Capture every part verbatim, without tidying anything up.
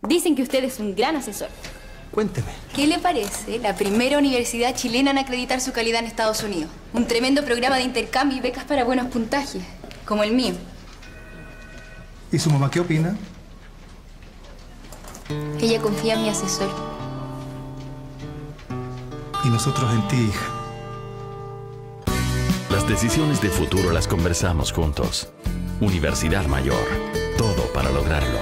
Dicen que usted es un gran asesor. Cuénteme. ¿Qué le parece la primera universidad chilena en acreditar su calidad en Estados Unidos? Un tremendo programa de intercambio y becas para buenos puntajes, como el mío. ¿Y su mamá qué opina? Ella confía en mi asesor. Y nosotros en ti, hija. Las decisiones de futuro las conversamos juntos. Universidad Mayor. Todo para lograrlo.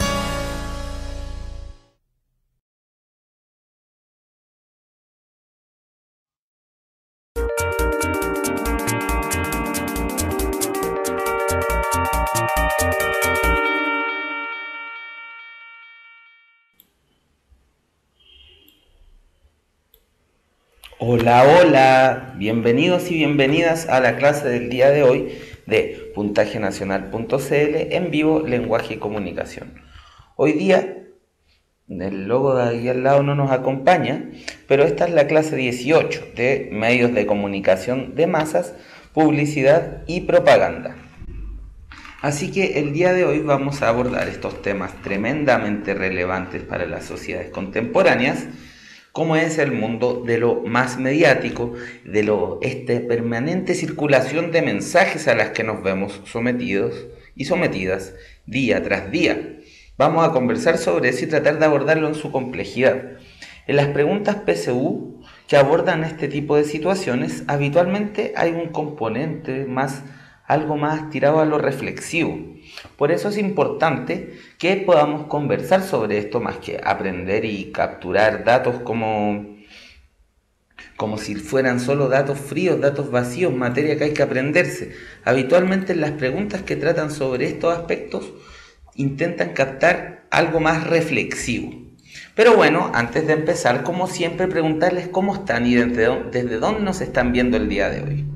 Hola, hola, bienvenidos y bienvenidas a la clase del día de hoy de puntaje nacional punto c l en vivo, lenguaje y comunicación. Hoy día el logo de ahí al lado no nos acompaña, pero esta es la clase dieciocho de medios de comunicación de masas, publicidad y propaganda. Así que el día de hoy vamos a abordar estos temas tremendamente relevantes para las sociedades contemporáneas, como es el mundo de lo más mediático, de lo este permanente circulación de mensajes a las que nos vemos sometidos y sometidas día tras día. Vamos a conversar sobre eso y tratar de abordarlo en su complejidad. En las preguntas P S U que abordan este tipo de situaciones, habitualmente hay un componente más, algo más tirado a lo reflexivo. Por eso es importante que podamos conversar sobre esto más que aprender y capturar datos como, como si fueran solo datos fríos, datos vacíos, materia que hay que aprenderse. Habitualmente las preguntas que tratan sobre estos aspectos intentan captar algo más reflexivo. Pero bueno, antes de empezar, como siempre, preguntarles cómo están y desde dónde, desde dónde nos están viendo el día de hoy.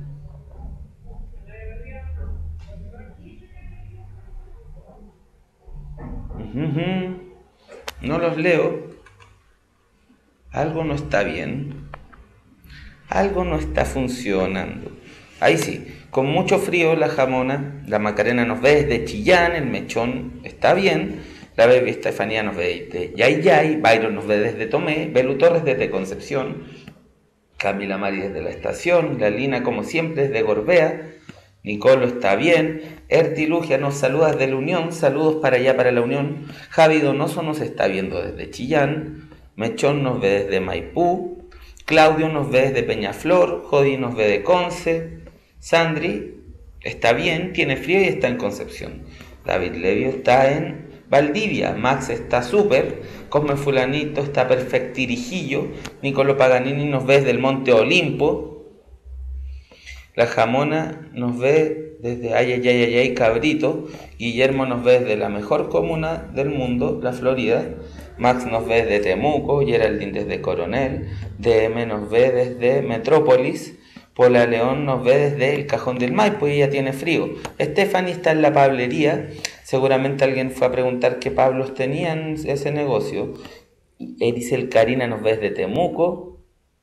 Uh-huh. No los leo. Algo no está bien. Algo no está funcionando. Ahí sí, con mucho frío la Jamona, la Macarena nos ve desde Chillán, el Mechón está bien, la Baby Estefanía nos ve desde Yay Yay, Byron nos ve desde Tomé, Belu Torres desde Concepción, Camila Mari desde la estación, la Lina como siempre desde Gorbea, Nicolo está bien, Erti Lugia nos saluda desde la Unión, saludos para allá para la Unión, Javi Donoso nos está viendo desde Chillán, Mechón nos ve desde Maipú, Claudio nos ve desde Peñaflor, Jodi nos ve de Conce, Sandri está bien, tiene frío y está en Concepción, David Levio está en Valdivia, Max está súper, Cosme Fulanito está perfectirijillo, Nicolo Paganini nos ve desde el Monte Olimpo, la Jamona nos ve desde Ayayayayay Cabrito, Guillermo nos ve desde la mejor comuna del mundo, la Florida, Max nos ve desde Temuco, Geraldine desde Coronel, D M nos ve desde Metrópolis, Pola León nos ve desde el Cajón del Maipo y ella tiene frío. Stephanie está en la pablería, seguramente alguien fue a preguntar qué Pablos tenían ese negocio. Ericel Karina nos ve desde Temuco,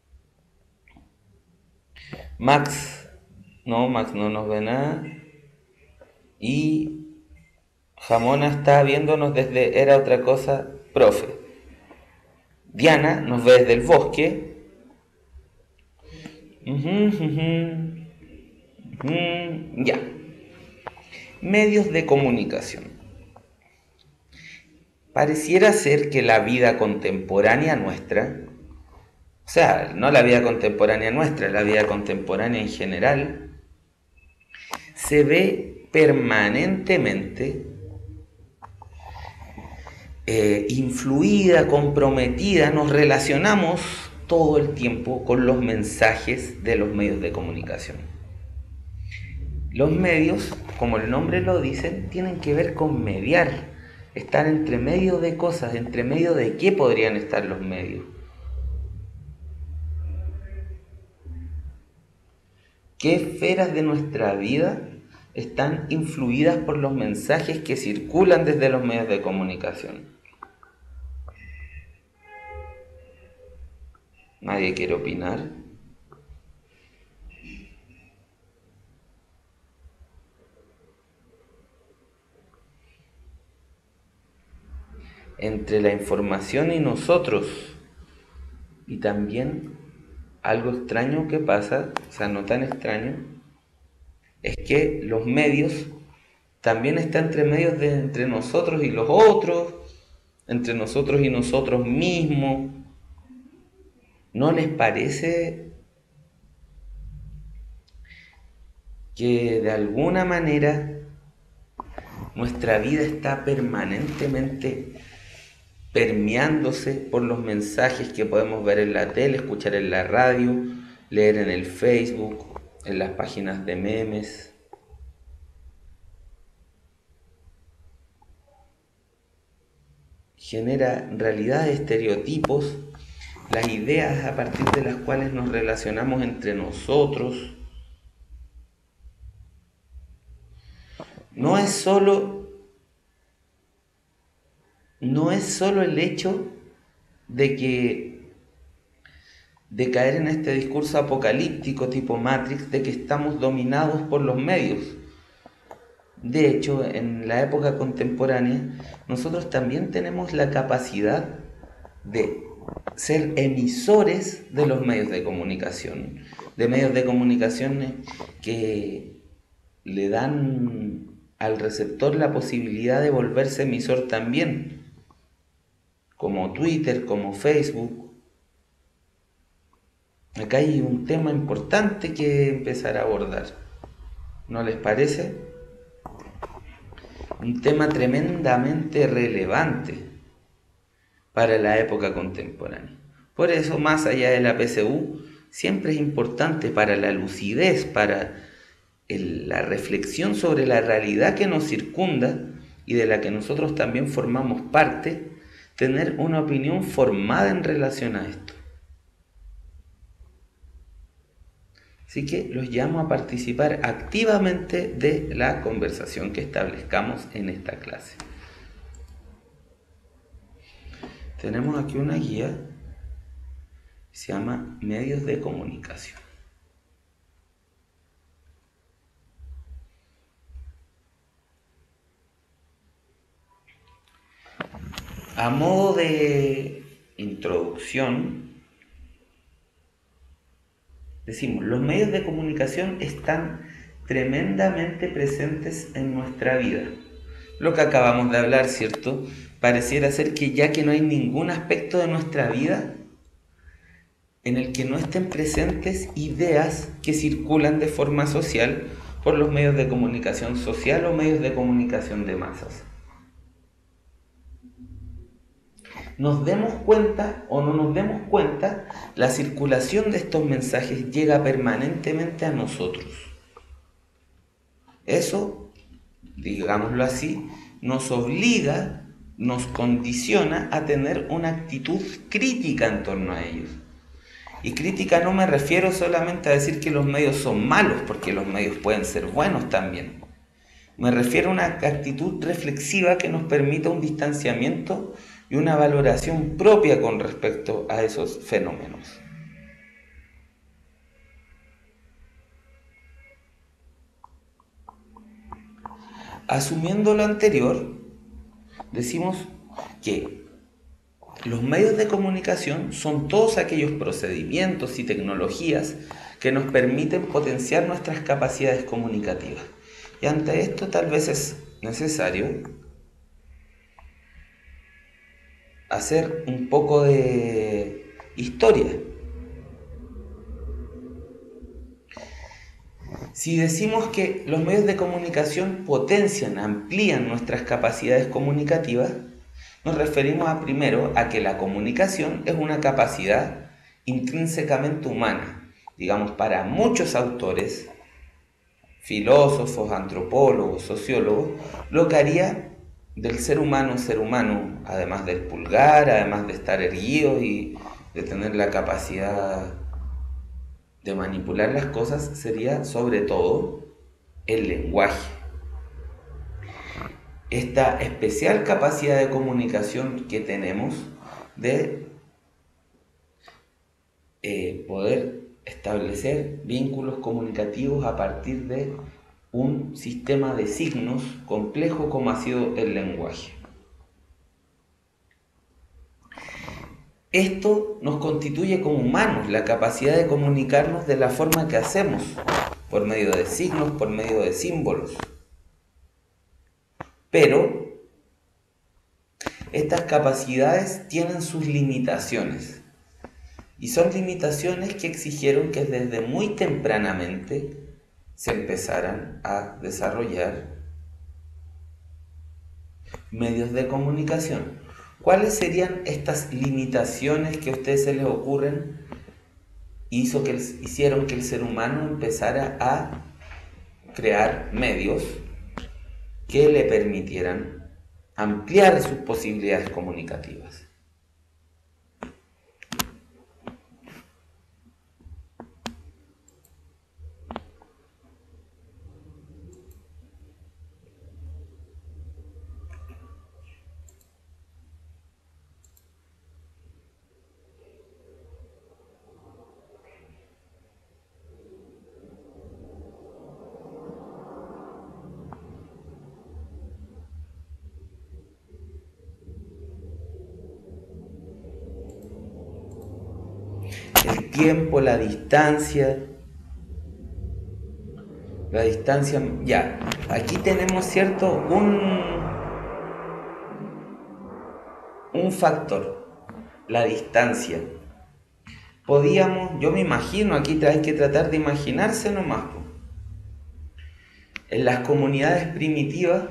Max... No, Max no nos ve nada. Y Jamona está viéndonos desde Era Otra Cosa, profe. Diana nos ve desde el bosque. Uh-huh, uh-huh. Uh-huh. Ya. Medios de comunicación. Pareciera ser que la vida contemporánea nuestra, o sea, no la vida contemporánea nuestra, la vida contemporánea en general, se ve permanentemente eh, influida, comprometida, nos relacionamos todo el tiempo con los mensajes de los medios de comunicación. Los medios, como el nombre lo dice, tienen que ver con mediar, estar entre medio de cosas, entre medio de qué podrían estar los medios. ¿Qué esferas de nuestra vida están influidas por los mensajes que circulan desde los medios de comunicación? ¿Nadie quiere opinar? entre la información y nosotros. Y también algo extraño que pasa, o sea, no tan extraño, es que los medios también están entre medios de entre nosotros y los otros, entre nosotros y nosotros mismos. ¿No les parece que de alguna manera nuestra vida está permanentemente permeándose por los mensajes que podemos ver en la tele, escuchar en la radio, leer en el Facebook, en las páginas de memes? Genera realidades, estereotipos, las ideas a partir de las cuales nos relacionamos entre nosotros. No es solo, no es solo el hecho de que de caer en este discurso apocalíptico tipo Matrix, de que estamos dominados por los medios. De hecho, en la época contemporánea, nosotros también tenemos la capacidad de ser emisores de los medios de comunicación, de medios de comunicación que le dan al receptor la posibilidad de volverse emisor también, como Twitter, como Facebook. Acá hay un tema importante que empezar a abordar, ¿no les parece? Un tema tremendamente relevante para la época contemporánea. Por eso, más allá de la P S U, siempre es importante para la lucidez, para el, la reflexión sobre la realidad que nos circunda y de la que nosotros también formamos parte, tener una opinión formada en relación a esto. Así que los llamo a participar activamente de la conversación que establezcamos en esta clase. Tenemos aquí una guía que se llama Medios de Comunicación. A modo de introducción, decimos, los medios de comunicación están tremendamente presentes en nuestra vida. Lo que acabamos de hablar, ¿cierto? Pareciera ser que ya que no hay ningún aspecto de nuestra vida en el que no estén presentes ideas que circulan de forma social por los medios de comunicación social o medios de comunicación de masas. Nos demos cuenta o no nos demos cuenta, la circulación de estos mensajes llega permanentemente a nosotros. Eso, digámoslo así, nos obliga, nos condiciona a tener una actitud crítica en torno a ellos. Y crítica no me refiero solamente a decir que los medios son malos, porque los medios pueden ser buenos también. Me refiero a una actitud reflexiva que nos permita un distanciamiento y una valoración propia con respecto a esos fenómenos. Asumiendo lo anterior, decimos que los medios de comunicación son todos aquellos procedimientos y tecnologías que nos permiten potenciar nuestras capacidades comunicativas. Y ante esto tal vez es necesario hacer un poco de historia. Si decimos que los medios de comunicación potencian, amplían nuestras capacidades comunicativas, nos referimos a, primero a que la comunicación es una capacidad intrínsecamente humana. Digamos, para muchos autores, filósofos, antropólogos, sociólogos, lo que haría del ser humano ser humano, además del pulgar, además de estar erguido y de tener la capacidad de manipular las cosas, sería sobre todo el lenguaje. Esta especial capacidad de comunicación que tenemos de eh, poder establecer vínculos comunicativos a partir de un sistema de signos complejo como ha sido el lenguaje. esto nos constituye como humanos, la capacidad de comunicarnos de la forma que hacemos, por medio de signos, por medio de símbolos. Pero estas capacidades tienen sus limitaciones. Y son limitaciones que exigieron que desde muy tempranamente se empezaran a desarrollar medios de comunicación. ¿Cuáles serían estas limitaciones que a ustedes se les ocurren hizo que, hicieron que el ser humano empezara a crear medios que le permitieran ampliar sus posibilidades comunicativas? El tiempo, la distancia, la distancia, ya, aquí tenemos, ¿cierto?, un, un factor, la distancia. Podíamos, yo me imagino, aquí hay que tratar de imaginarse nomás, en las comunidades primitivas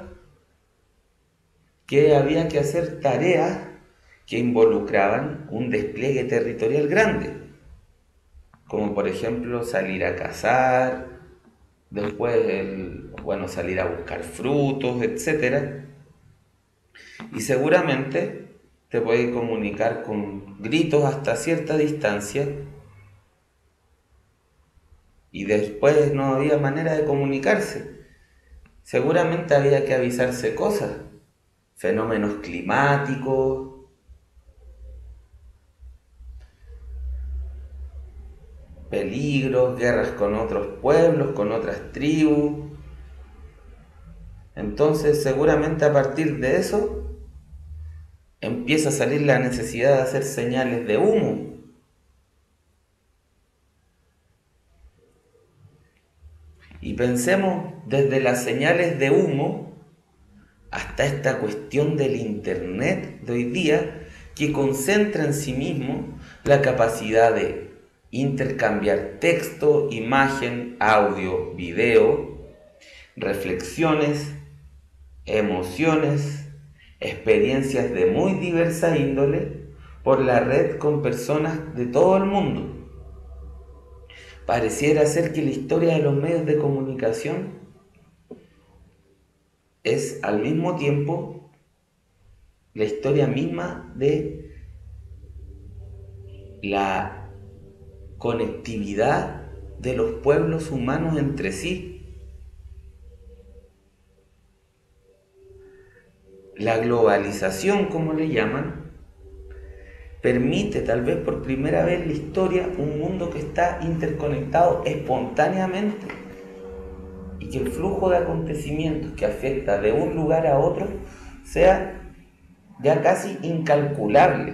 que había que hacer tareas que involucraban un despliegue territorial grande, como por ejemplo salir a cazar, después el, bueno, salir a buscar frutos, etcétera. Y seguramente te puedes comunicar con gritos hasta cierta distancia, y después no había manera de comunicarse. Seguramente había que avisarse cosas, fenómenos climáticos, peligros, guerras con otros pueblos, con otras tribus. Entonces, seguramente a partir de eso empieza a salir la necesidad de hacer señales de humo. Y pensemos desde las señales de humo hasta esta cuestión del Internet de hoy día, que concentra en sí mismo la capacidad de intercambiar texto, imagen, audio, video, reflexiones, emociones, experiencias de muy diversa índole por la red con personas de todo el mundo. Pareciera ser que la historia de los medios de comunicación es al mismo tiempo la historia misma de la conectividad de los pueblos humanos entre sí. La globalización, como le llaman, permite tal vez por primera vez en la historia un mundo que está interconectado espontáneamente y que el flujo de acontecimientos que afecta de un lugar a otro sea ya casi incalculable.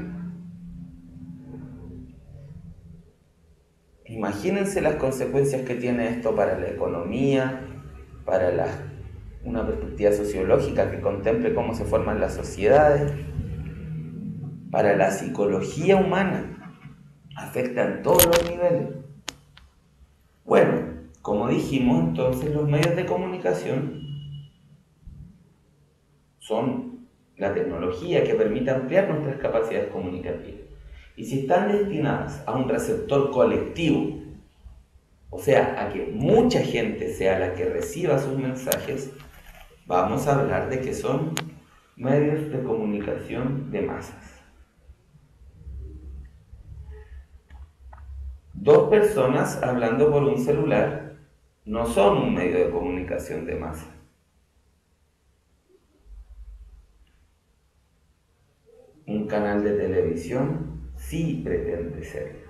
Imagínense las consecuencias que tiene esto para la economía, para la, una perspectiva sociológica que contemple cómo se forman las sociedades, para la psicología humana, afecta en todos los niveles. Bueno, como dijimos, entonces los medios de comunicación son la tecnología que permite ampliar nuestras capacidades comunicativas. Y si están destinadas a un receptor colectivo, o sea, a que mucha gente sea la que reciba sus mensajes, vamos a hablar de que son medios de comunicación de masas. Dos personas hablando por un celular no son un medio de comunicación de masa. Un canal de televisión sí pretende serlo.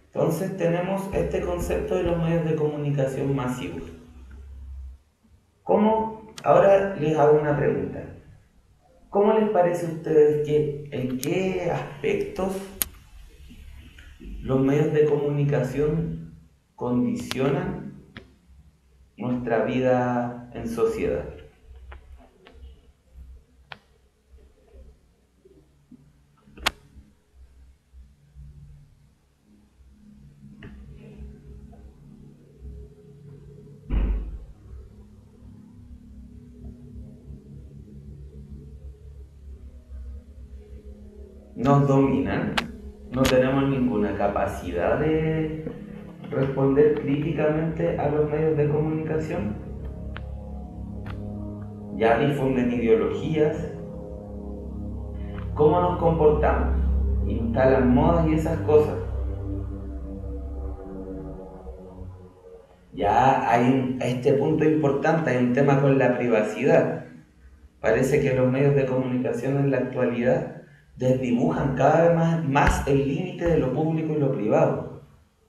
Entonces tenemos este concepto de los medios de comunicación masivos. ¿Cómo? Ahora les hago una pregunta. ¿Cómo les parece a ustedes que en qué aspectos los medios de comunicación condicionan nuestra vida en sociedad? Nos dominan, no tenemos ninguna capacidad de responder críticamente a los medios de comunicación. Ya difunden ideologías. ¿Cómo nos comportamos? Instalan modas y esas cosas. Ya hay un, a este punto importante, hay un tema con la privacidad. Parece que los medios de comunicación en la actualidad desdibujan cada vez más, más el límite de lo público y lo privado.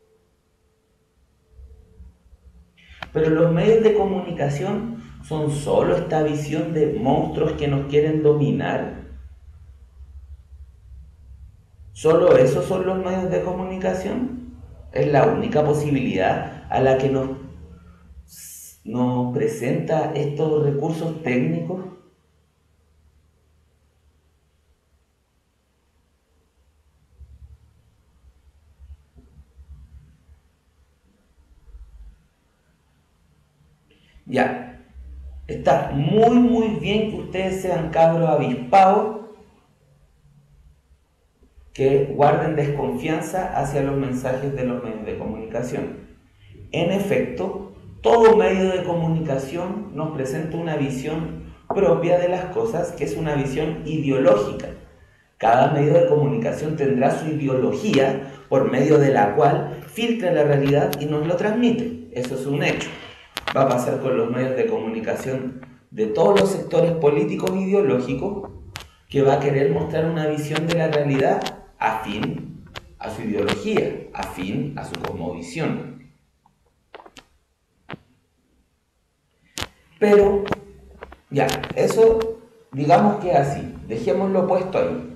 Pero los medios de comunicación son solo esta visión de monstruos que nos quieren dominar. ¿Solo esos son los medios de comunicación? ¿Es la única posibilidad a la que nos, nos presenta estos recursos técnicos? Ya, está muy muy bien que ustedes sean cabros avispados, que guarden desconfianza hacia los mensajes de los medios de comunicación. En efecto, todo medio de comunicación nos presenta una visión propia de las cosas, que es una visión ideológica. Cada medio de comunicación tendrá su ideología por medio de la cual filtra la realidad y nos lo transmite. Eso es un hecho. Va a pasar con los medios de comunicación de todos los sectores políticos e ideológicos, que va a querer mostrar una visión de la realidad afín a su ideología, afín a su cosmovisión. Pero, ya, eso digamos que es así, dejémoslo puesto ahí.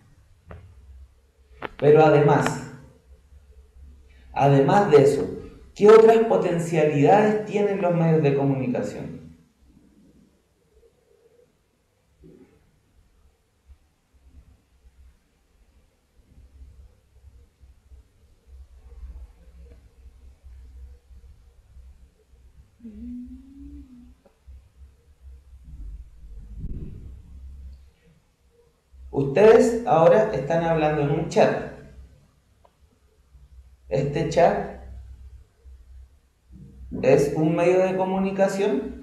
Pero además, además de eso, ¿qué otras potencialidades tienen los medios de comunicación? Ustedes ahora están hablando en un chat. Este chat es un medio de comunicación.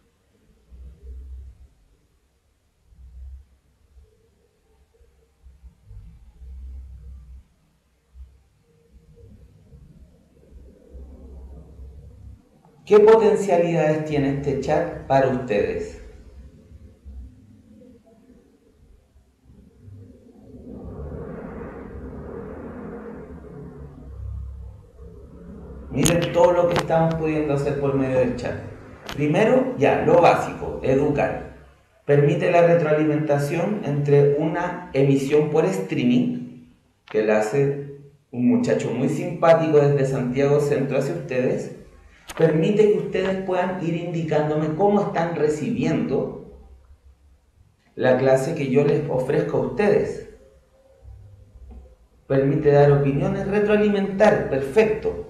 ¿Qué potencialidades tiene este chat para ustedes? Miren todo lo que estamos pudiendo hacer por medio del chat. Primero, ya, lo básico, educar. Permite la retroalimentación entre una emisión por streaming, que la hace un muchacho muy simpático desde Santiago Centro hacia ustedes. Permite que ustedes puedan ir indicándome cómo están recibiendo la clase que yo les ofrezco a ustedes. Permite dar opiniones, retroalimentar, perfecto.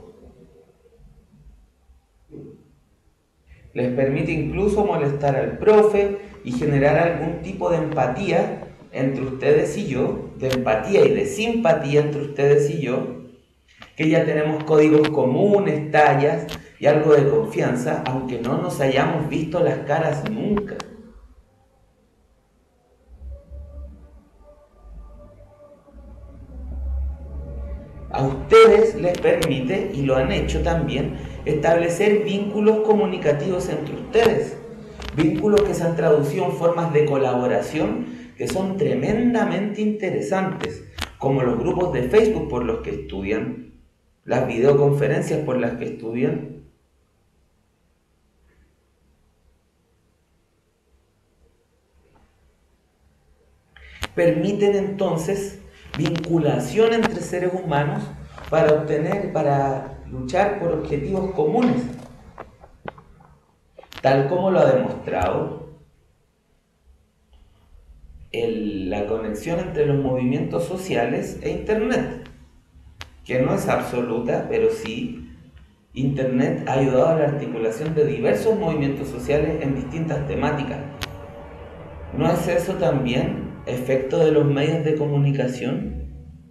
Les permite incluso molestar al profe y generar algún tipo de empatía entre ustedes y yo, de empatía y de simpatía entre ustedes y yo, que ya tenemos códigos comunes, tallas y algo de confianza, aunque no nos hayamos visto las caras nunca. A ustedes les permite, y lo han hecho también, establecer vínculos comunicativos entre ustedes. Vínculos que se han traducido en formas de colaboración que son tremendamente interesantes, como los grupos de Facebook por los que estudian las videoconferencias por las que estudian, permiten entonces vinculación entre seres humanos para obtener, para luchar por objetivos comunes, tal como lo ha demostrado el, la conexión entre los movimientos sociales e Internet, que no es absoluta, pero sí, Internet ha ayudado a la articulación de diversos movimientos sociales en distintas temáticas. ¿No es eso también efecto de los medios de comunicación?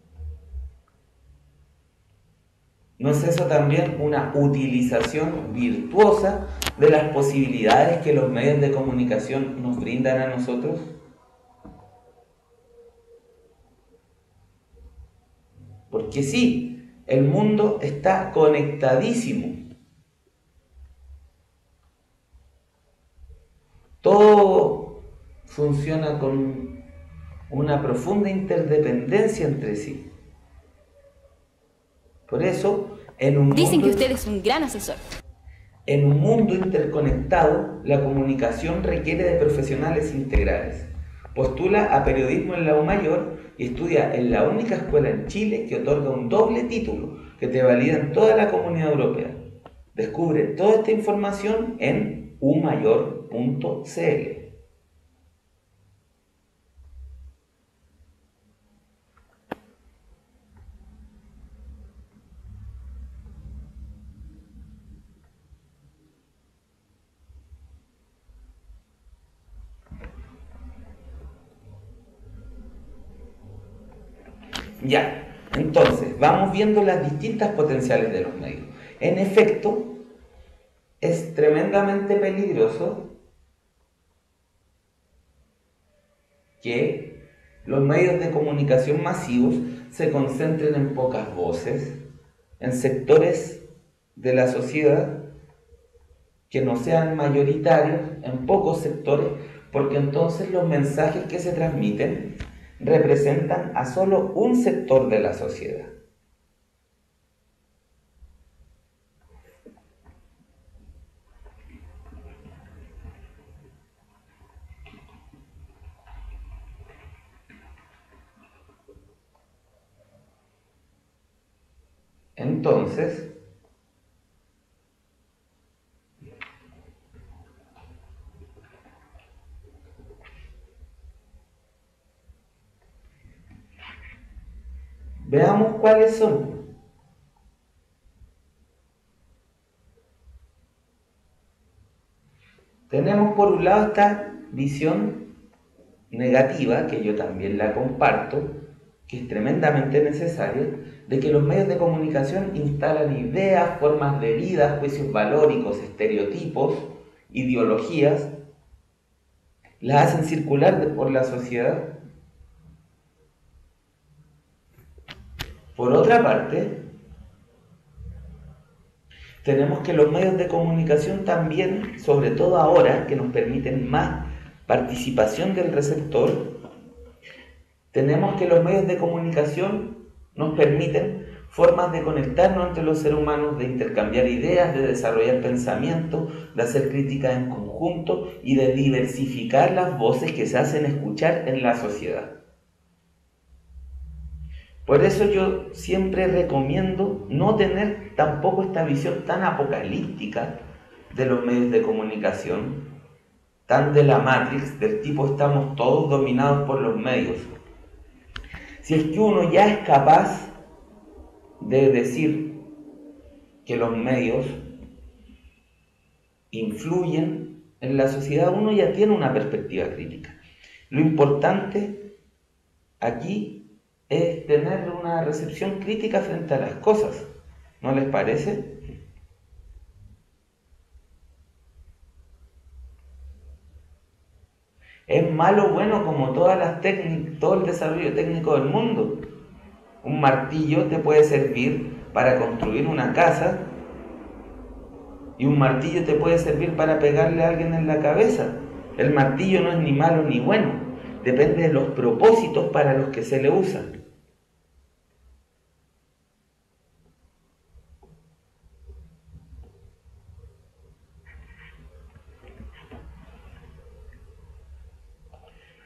¿No es eso también una utilización virtuosa de las posibilidades que los medios de comunicación nos brindan a nosotros? Porque sí, el mundo está conectadísimo. Todo funciona con una profunda interdependencia entre sí. Por eso, en un Dicen mundo, que usted es un gran asesor. En un mundo interconectado, la comunicación requiere de profesionales integrales. Postula a periodismo en la U Mayor y estudia en la única escuela en Chile que otorga un doble título que te valida en toda la Comunidad Europea. Descubre toda esta información en u mayor punto c l. Ya, entonces, vamos viendo las distintas potenciales de los medios. En efecto, es tremendamente peligroso que los medios de comunicación masivos se concentren en pocas voces, en sectores de la sociedad que no sean mayoritarios, en pocos sectores, porque entonces los mensajes que se transmiten representan a solo un sector de la sociedad. Entonces, veamos cuáles son. Tenemos por un lado esta visión negativa, que yo también la comparto, que es tremendamente necesaria, de que los medios de comunicación instalan ideas, formas de vida, juicios valóricos, estereotipos, ideologías, las hacen circular por la sociedad. Por otra parte, tenemos que los medios de comunicación también, sobre todo ahora, que nos permiten más participación del receptor, tenemos que los medios de comunicación nos permiten formas de conectarnos entre los seres humanos, de intercambiar ideas, de desarrollar pensamiento, de hacer crítica en conjunto y de diversificar las voces que se hacen escuchar en la sociedad. Por eso yo siempre recomiendo no tener tampoco esta visión tan apocalíptica de los medios de comunicación, tan de la Matrix, del tipo estamos todos dominados por los medios. Si es que uno ya es capaz de decir que los medios influyen en la sociedad, uno ya tiene una perspectiva crítica. Lo importante aquí es tener una recepción crítica frente a las cosas, ¿no les parece? Es malo o bueno como todas las técnicas, todo el desarrollo técnico del mundo. Un martillo te puede servir para construir una casa y un martillo te puede servir para pegarle a alguien en la cabeza. El martillo no es ni malo ni bueno, depende de los propósitos para los que se le usa.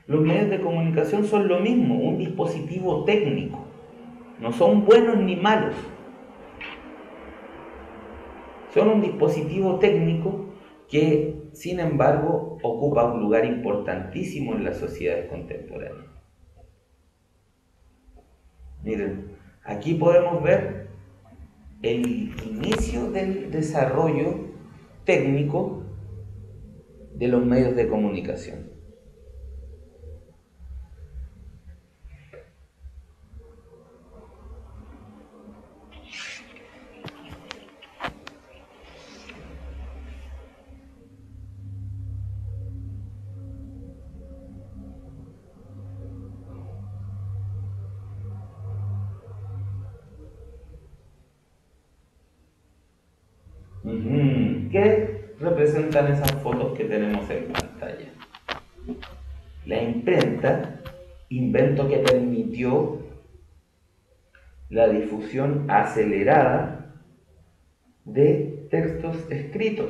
Los medios de comunicación son lo mismo, un dispositivo técnico. No son buenos ni malos. Son un dispositivo técnico que, sin embargo, ocupa un lugar importantísimo en las sociedades contemporáneas. Miren, aquí podemos ver el inicio del desarrollo técnico de los medios de comunicación. ¿Qué representan esas fotos que tenemos en pantalla? La imprenta, invento que permitió la difusión acelerada de textos escritos.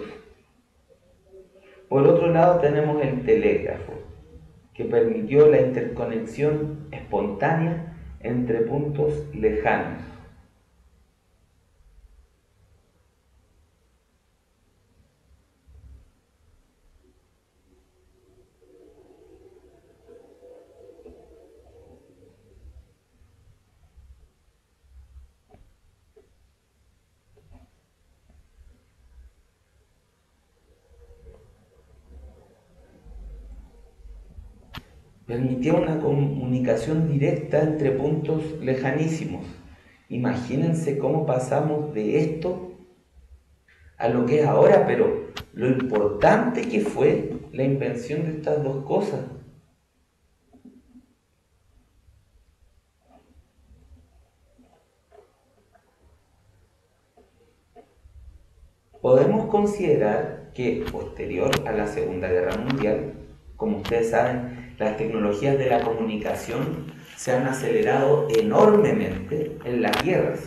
Por otro lado tenemos el telégrafo, que permitió la interconexión espontánea entre puntos lejanos. Permitía una comunicación directa entre puntos lejanísimos. Imagínense cómo pasamos de esto a lo que es ahora, pero lo importante que fue la invención de estas dos cosas. Podemos considerar que posterior a la Segunda Guerra Mundial, como ustedes saben, las tecnologías de la comunicación se han acelerado enormemente en las guerras.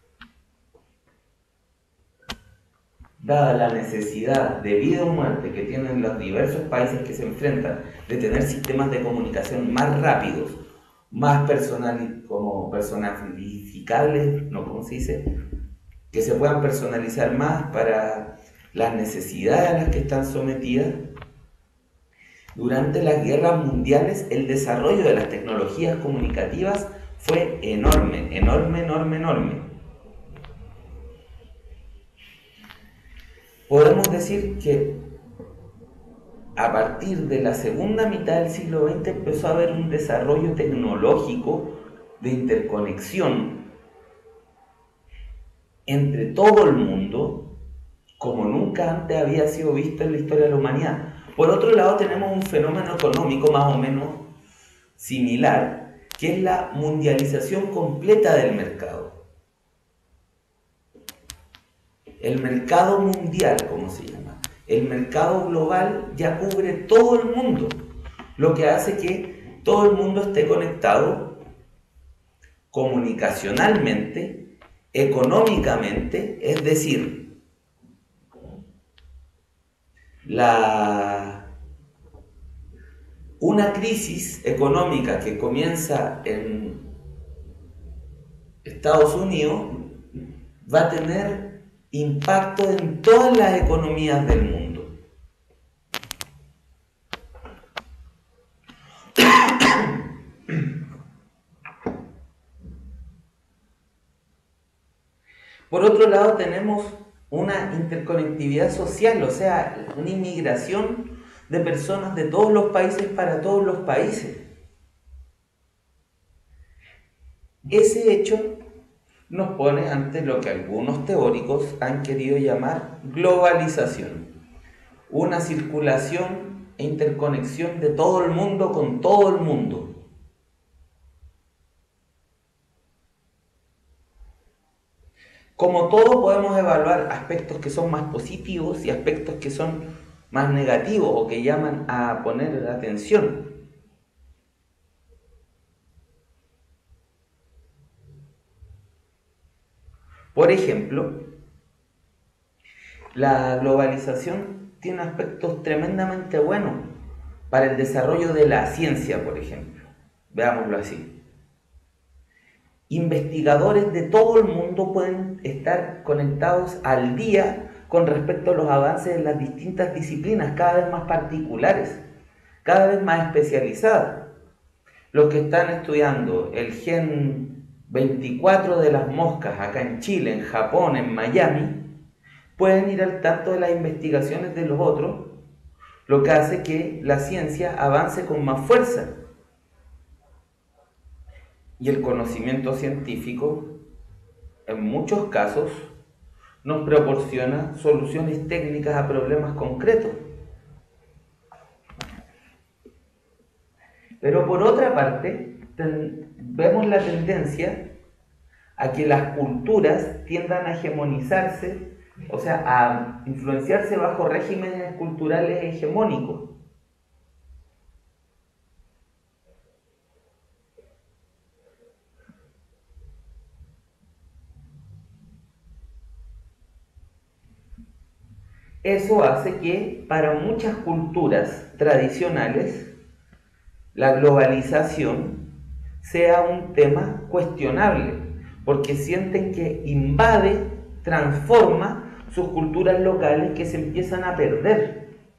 Dada la necesidad de vida o muerte que tienen los diversos países que se enfrentan de tener sistemas de comunicación más rápidos, más personal, como personalificables, ¿no? ¿Cómo se dice? Que se puedan personalizar más para las necesidades a las que están sometidas. Durante las guerras mundiales, el desarrollo de las tecnologías comunicativas fue enorme, enorme, enorme, enorme. Podemos decir que a partir de la segunda mitad del siglo veinte empezó a haber un desarrollo tecnológico de interconexión entre todo el mundo, como nunca antes había sido visto en la historia de la humanidad. Por otro lado, tenemos un fenómeno económico más o menos similar, que es la mundialización completa del mercado. El mercado mundial, como se llama, el mercado global ya cubre todo el mundo, lo que hace que todo el mundo esté conectado comunicacionalmente, económicamente, es decir, La, una crisis económica que comienza en Estados Unidos va a tener impacto en todas las economías del mundo. Por otro lado, tenemos una interconectividad social, o sea, una inmigración de personas de todos los países para todos los países. Ese hecho nos pone ante lo que algunos teóricos han querido llamar globalización, una circulación e interconexión de todo el mundo con todo el mundo. Como todo, podemos evaluar aspectos que son más positivos y aspectos que son más negativos o que llaman a poner atención. Por ejemplo, la globalización tiene aspectos tremendamente buenos para el desarrollo de la ciencia, por ejemplo. Veámoslo así. Investigadores de todo el mundo pueden estar conectados al día con respecto a los avances en las distintas disciplinas, cada vez más particulares, cada vez más especializadas. Los que están estudiando el gen veinticuatro de las moscas acá en Chile, en Japón, en Miami, pueden ir al tanto de las investigaciones de los otros, lo que hace que la ciencia avance con más fuerza. Y el conocimiento científico, en muchos casos, nos proporciona soluciones técnicas a problemas concretos. Pero por otra parte, ten, vemos la tendencia a que las culturas tiendan a hegemonizarse, o sea, a influenciarse bajo regímenes culturales hegemónicos. Eso hace que para muchas culturas tradicionales la globalización sea un tema cuestionable, porque sienten que invade, transforma sus culturas locales que se empiezan a perder.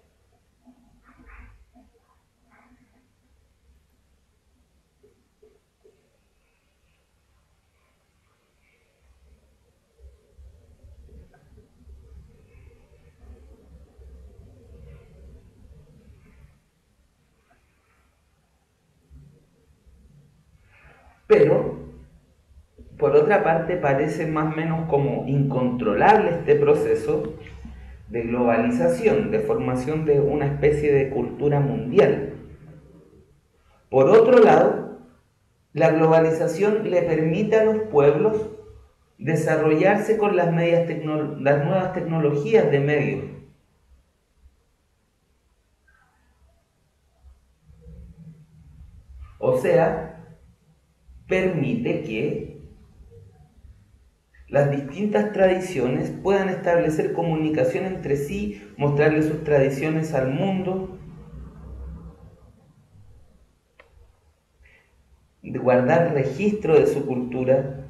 Pero, por otra parte, parece más o menos como incontrolable este proceso de globalización, de formación de una especie de cultura mundial. Por otro lado, la globalización le permite a los pueblos desarrollarse con las, medias tecno- las nuevas tecnologías de medios. O sea, permite que las distintas tradiciones puedan establecer comunicación entre sí, mostrarle sus tradiciones al mundo, guardar registro de su cultura,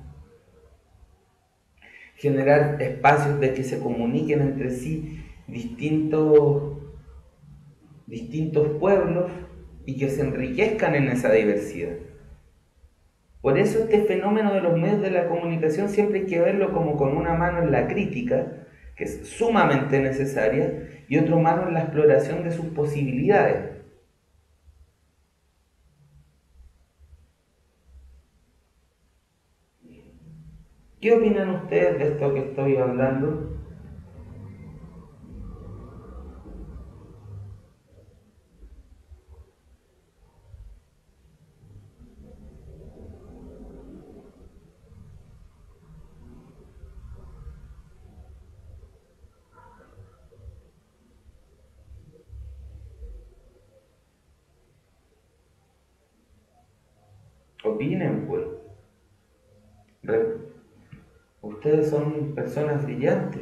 generar espacios de que se comuniquen entre sí distintos, distintos pueblos y que se enriquezcan en esa diversidad. Por eso este fenómeno de los medios de la comunicación siempre hay que verlo como con una mano en la crítica, que es sumamente necesaria, y otra mano en la exploración de sus posibilidades. ¿Qué opinan ustedes de esto que estoy hablando? Opinen, pues. Re- Ustedes son personas brillantes.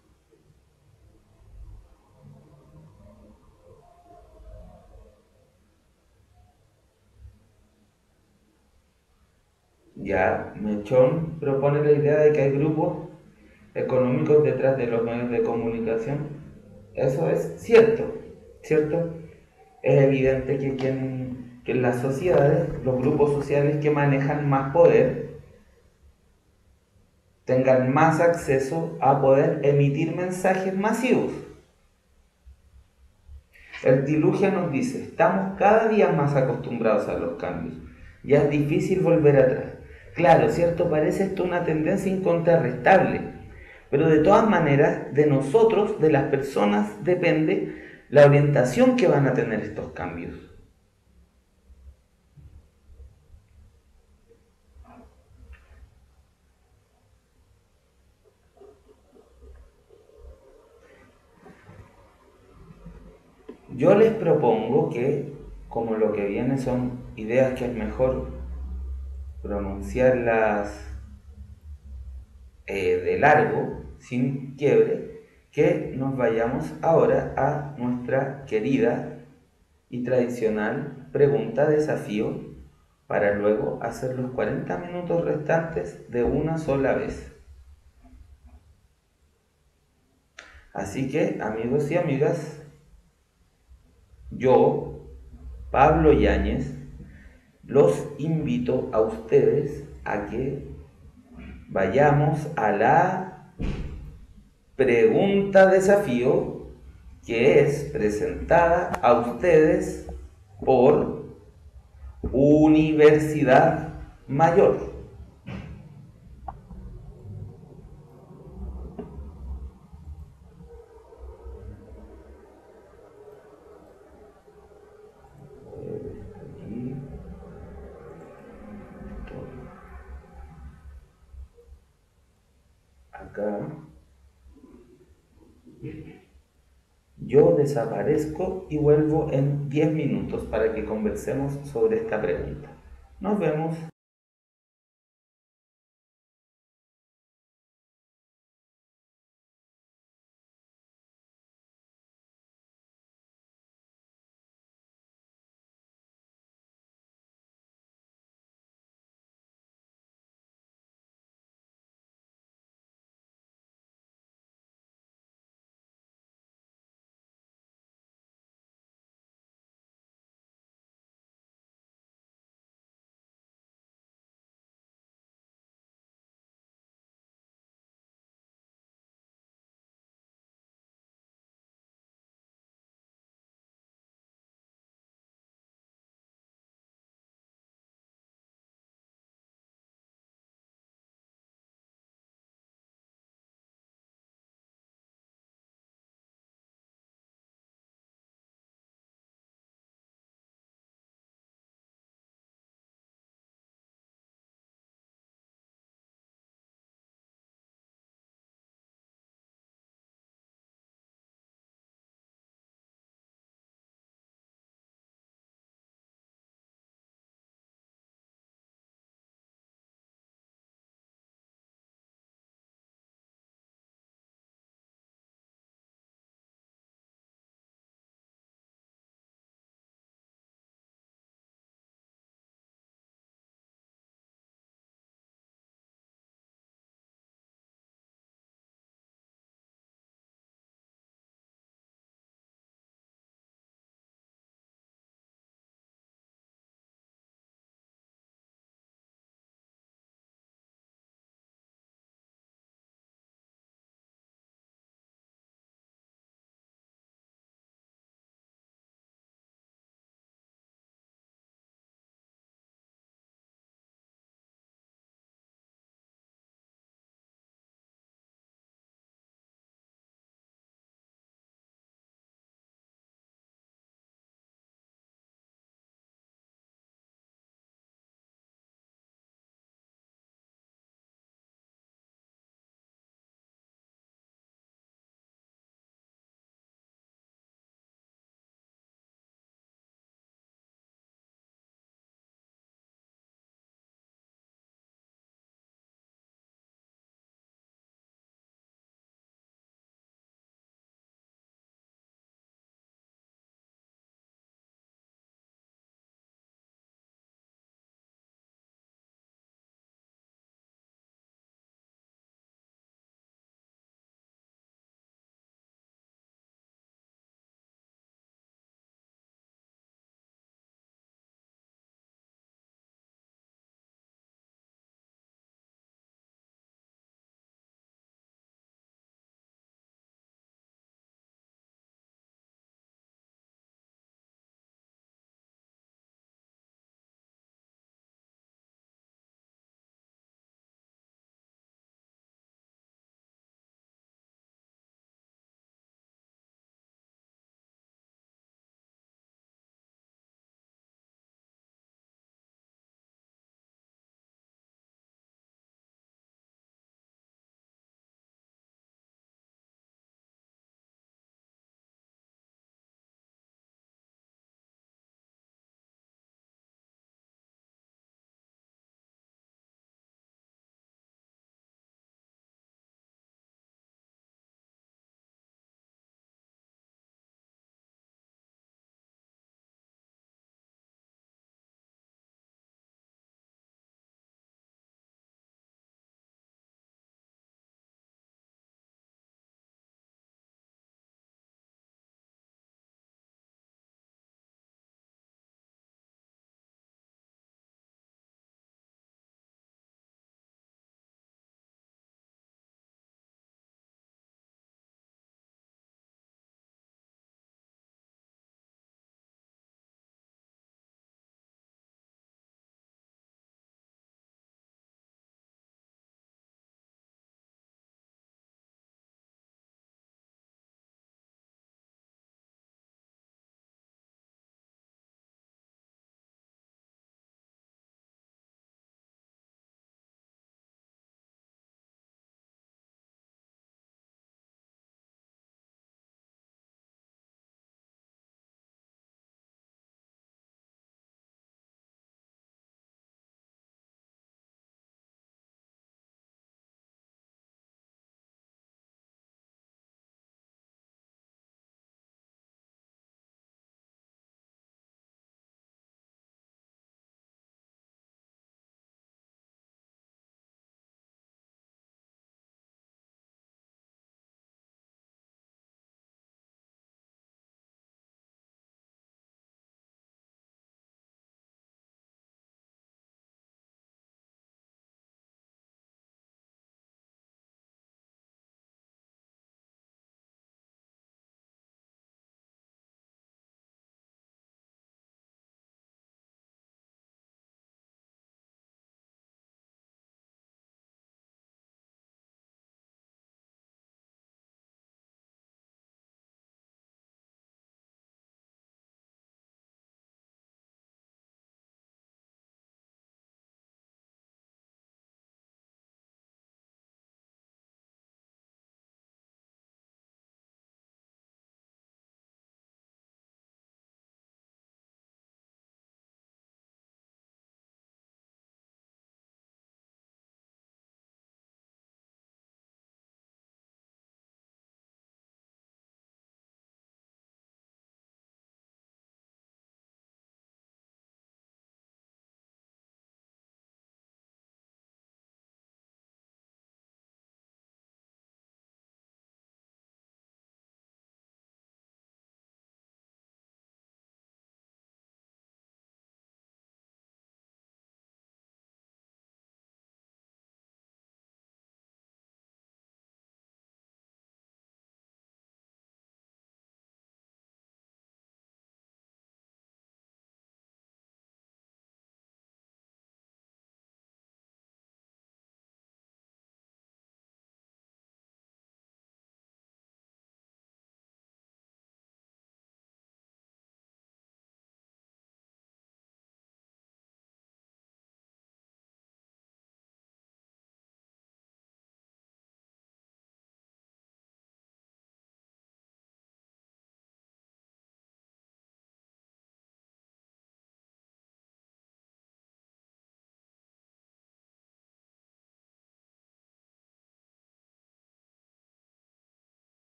Ya, Mechón propone la idea de que hay grupos económicos detrás de los medios de comunicación. Eso es cierto, ¿cierto? Es evidente que, quien, que en las sociedades, los grupos sociales que manejan más poder, tengan más acceso a poder emitir mensajes masivos. El Tilugia nos dice, estamos cada día más acostumbrados a los cambios. Ya es difícil volver atrás. Claro, cierto, parece esto una tendencia incontrarrestable, pero de todas maneras, de nosotros, de las personas, depende la orientación que van a tener estos cambios. Yo les propongo que, como lo que viene son ideas que es mejor pronunciarlas eh, de largo, sin quiebre, que nos vayamos ahora a nuestra querida y tradicional pregunta-desafío para luego hacer los cuarenta minutos restantes de una sola vez. Así que, amigos y amigas, yo, Pablo Yáñez, los invito a ustedes a que vayamos a la pregunta-desafío que es presentada a ustedes por Universidad Mayor. Acá. Yo desaparezco y vuelvo en diez minutos para que conversemos sobre esta pregunta. Nos vemos.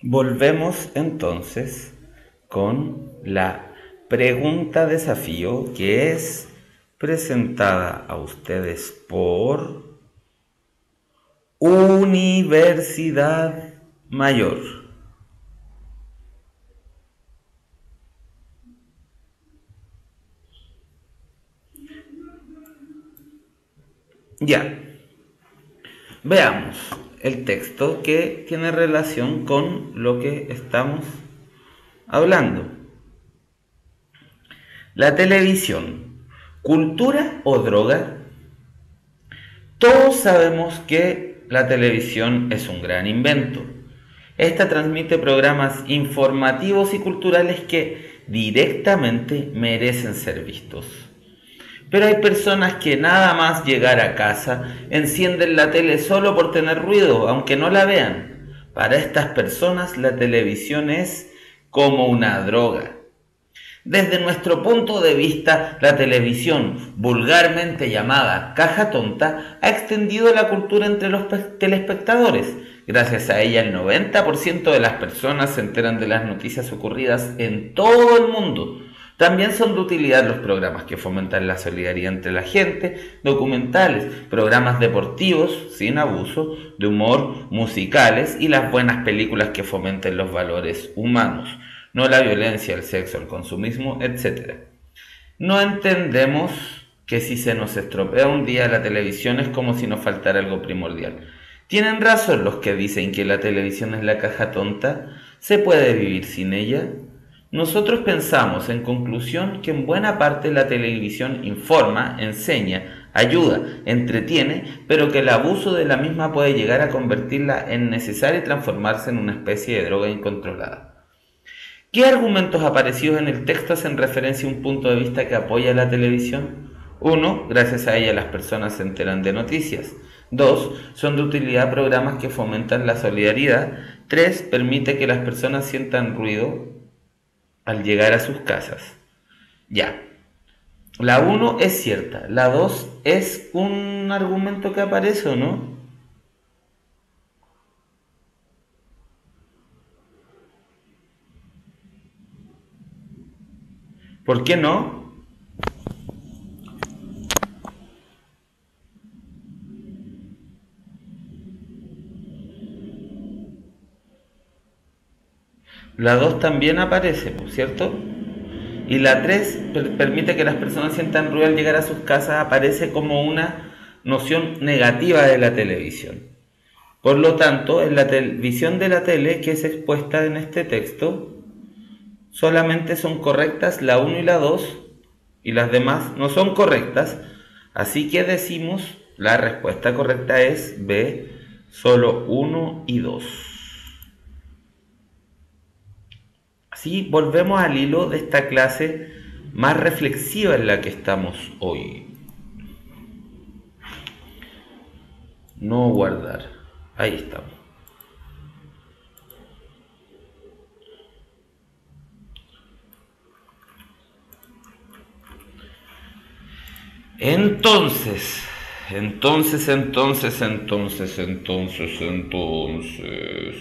Volvemos entonces con la pregunta desafío que es presentada a ustedes por Universidad Mayor. Ya, veamos el texto que tiene relación con lo que estamos hablando. La televisión, ¿cultura o droga? Todos sabemos que la televisión es un gran invento. Esta transmite programas informativos y culturales que directamente merecen ser vistos. Pero hay personas que nada más llegar a casa encienden la tele solo por tener ruido, aunque no la vean. Para estas personas la televisión es como una droga. Desde nuestro punto de vista, la televisión, vulgarmente llamada caja tonta, ha extendido la cultura entre los telespectadores. Gracias a ella, el noventa por ciento de las personas se enteran de las noticias ocurridas en todo el mundo. También son de utilidad los programas que fomentan la solidaridad entre la gente, documentales, programas deportivos, sin abuso, de humor, musicales y las buenas películas que fomenten los valores humanos, no la violencia, el sexo, el consumismo, etcétera. No entendemos que si se nos estropea un día la televisión es como si nos faltara algo primordial. ¿Tienen razón los que dicen que la televisión es la caja tonta? ¿Se puede vivir sin ella? Nosotros pensamos, en conclusión, que en buena parte la televisión informa, enseña, ayuda, entretiene, pero que el abuso de la misma puede llegar a convertirla en necesaria y transformarse en una especie de droga incontrolada. ¿Qué argumentos aparecidos en el texto hacen referencia a un punto de vista que apoya la televisión? Uno, gracias a ella las personas se enteran de noticias. Dos, son de utilidad programas que fomentan la solidaridad. Tres, permite que las personas sientan ruido al llegar a sus casas. Ya. La uno es cierta. La dos es un argumento que aparece, ¿o no? ¿Por qué no? La dos también aparece, ¿cierto? Y la tres per permite que las personas sientan ruido al llegar a sus casas, aparece como una noción negativa de la televisión. Por lo tanto, en la visión de la tele que es expuesta en este texto, solamente son correctas la uno y la dos, y las demás no son correctas, así que decimos, la respuesta correcta es B, solo uno y dos. Así volvemos al hilo de esta clase más reflexiva en la que estamos hoy. No guardar. Ahí estamos. Entonces, entonces, entonces, entonces, entonces, entonces...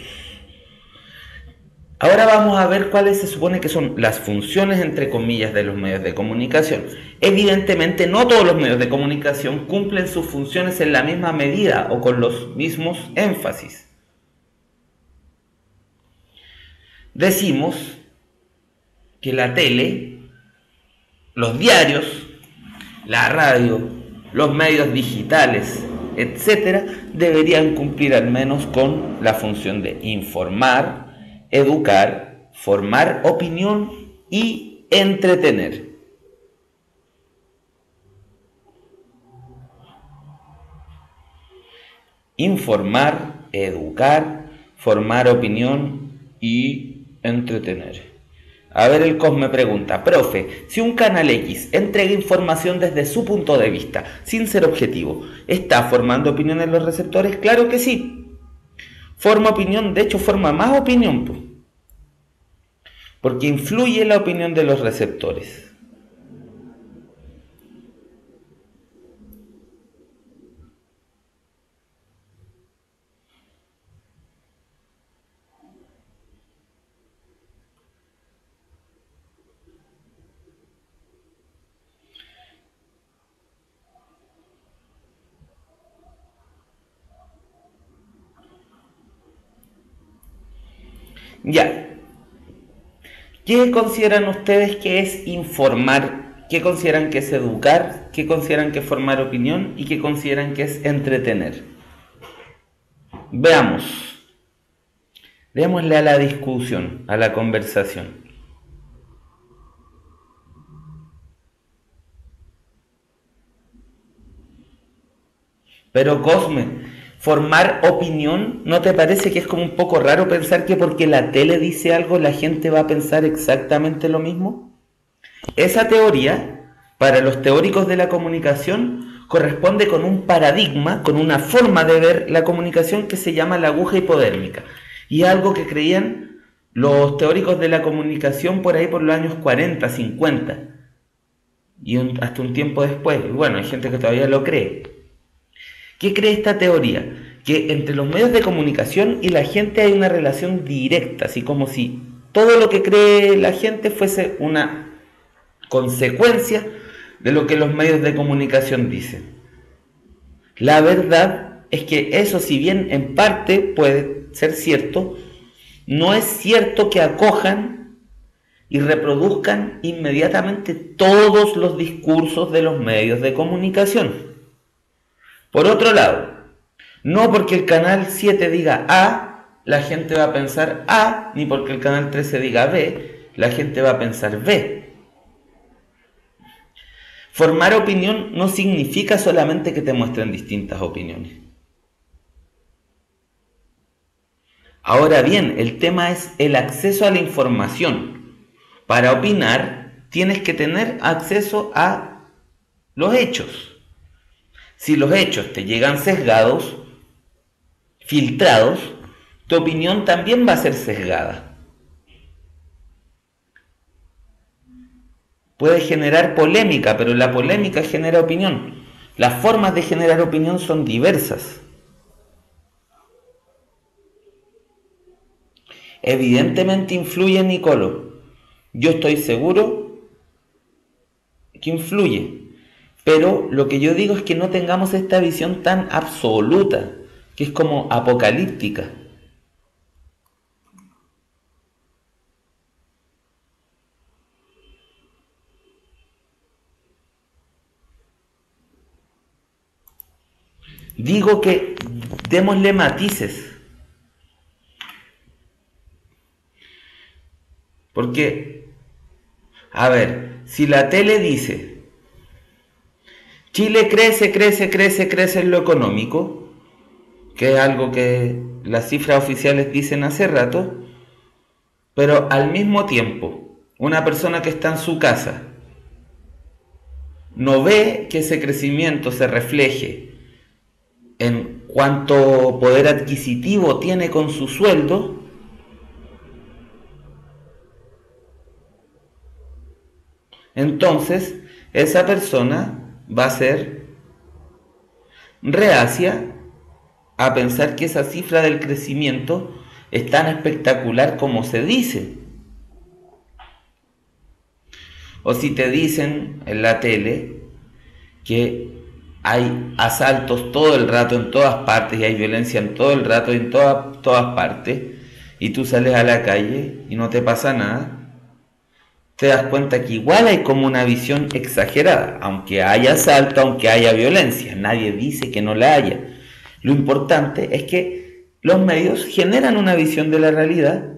Ahora vamos a ver cuáles se supone que son las funciones, entre comillas, de los medios de comunicación. Evidentemente, no todos los medios de comunicación cumplen sus funciones en la misma medida o con los mismos énfasis. Decimos que la tele, los diarios, la radio, los medios digitales, etcétera, deberían cumplir al menos con la función de informar, educar, formar opinión y entretener. Informar, educar, formar opinión y entretener. A ver, el Cosme pregunta, profe, si un canal X entrega información desde su punto de vista, sin ser objetivo, ¿está formando opinión en los receptores? Claro que sí. Forma opinión, de hecho forma más opinión, pues, porque influye la opinión de los receptores. Ya. ¿Qué consideran ustedes que es informar? ¿Qué consideran que es educar? ¿Qué consideran que es formar opinión? ¿Y qué consideran que es entretener? Veamos. Démosle a la discusión, a la conversación. Pero Cosme, formar opinión, ¿no te parece que es como un poco raro pensar que porque la tele dice algo la gente va a pensar exactamente lo mismo? Esa teoría, para los teóricos de la comunicación, corresponde con un paradigma, con una forma de ver la comunicación que se llama la aguja hipodérmica. Y algo que creían los teóricos de la comunicación por ahí por los años cuarenta, cincuenta. Y un, hasta un tiempo después. Y bueno, hay gente que todavía lo cree. ¿Qué cree esta teoría? Que entre los medios de comunicación y la gente hay una relación directa, así como si todo lo que cree la gente fuese una consecuencia de lo que los medios de comunicación dicen. La verdad es que eso, si bien en parte puede ser cierto, no es cierto que acojan y reproduzcan inmediatamente todos los discursos de los medios de comunicación. Por otro lado, no porque el canal siete diga A, la gente va a pensar A, ni porque el canal trece diga B, la gente va a pensar B. Formar opinión no significa solamente que te muestren distintas opiniones. Ahora bien, el tema es el acceso a la información. Para opinar, tienes que tener acceso a los hechos. Si los hechos te llegan sesgados, filtrados, tu opinión también va a ser sesgada. Puede generar polémica, pero la polémica genera opinión. Las formas de generar opinión son diversas. Evidentemente influye, Nicolo. Yo estoy seguro que influye. Pero lo que yo digo es que no tengamos esta visión tan absoluta, que es como apocalíptica. Digo que démosle matices. Porque, a ver, si la tele dice Chile crece, crece, crece, crece en lo económico, que es algo que las cifras oficiales dicen hace rato, pero al mismo tiempo, una persona que está en su casa no ve que ese crecimiento se refleje en cuánto poder adquisitivo tiene con su sueldo, entonces esa persona va a ser reacia a pensar que esa cifra del crecimiento es tan espectacular como se dice. O si te dicen en la tele que hay asaltos todo el rato en todas partes y hay violencia en todo el rato y en toda, todas partes, y tú sales a la calle y no te pasa nada, te das cuenta que igual hay como una visión exagerada, aunque haya asalto, aunque haya violencia, nadie dice que no la haya. Lo importante es que los medios generan una visión de la realidad,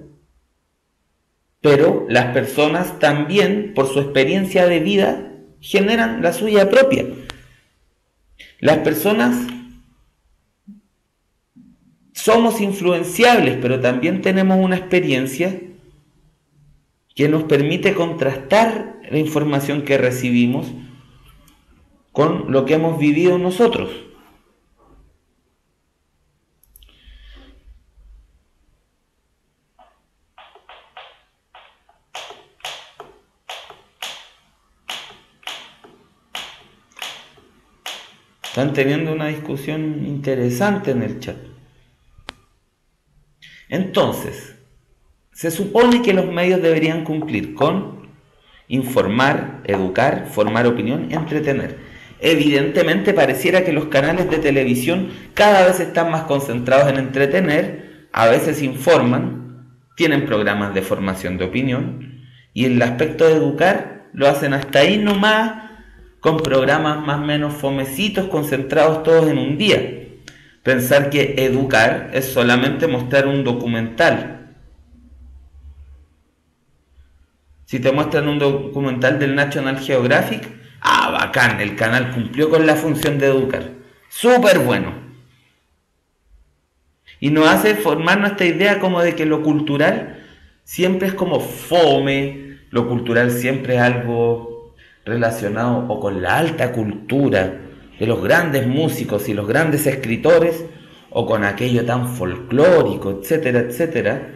pero las personas también, por su experiencia de vida, generan la suya propia. Las personas somos influenciables, pero también tenemos una experiencia que nos permite contrastar la información que recibimos con lo que hemos vivido nosotros. Están teniendo una discusión interesante en el chat. Entonces, se supone que los medios deberían cumplir con informar, educar, formar opinión, entretener. Evidentemente pareciera que los canales de televisión cada vez están más concentrados en entretener, a veces informan, tienen programas de formación de opinión, y en el aspecto de educar lo hacen hasta ahí nomás, con programas más o menos fomecitos, concentrados todos en un día. Pensar que educar es solamente mostrar un documental. Si te muestran un documental del National Geographic, ah, bacán, el canal cumplió con la función de educar. Súper bueno. Y nos hace formar nuestra idea como de que lo cultural siempre es como fome, lo cultural siempre es algo relacionado o con la alta cultura de los grandes músicos y los grandes escritores, o con aquello tan folclórico, etcétera, etcétera.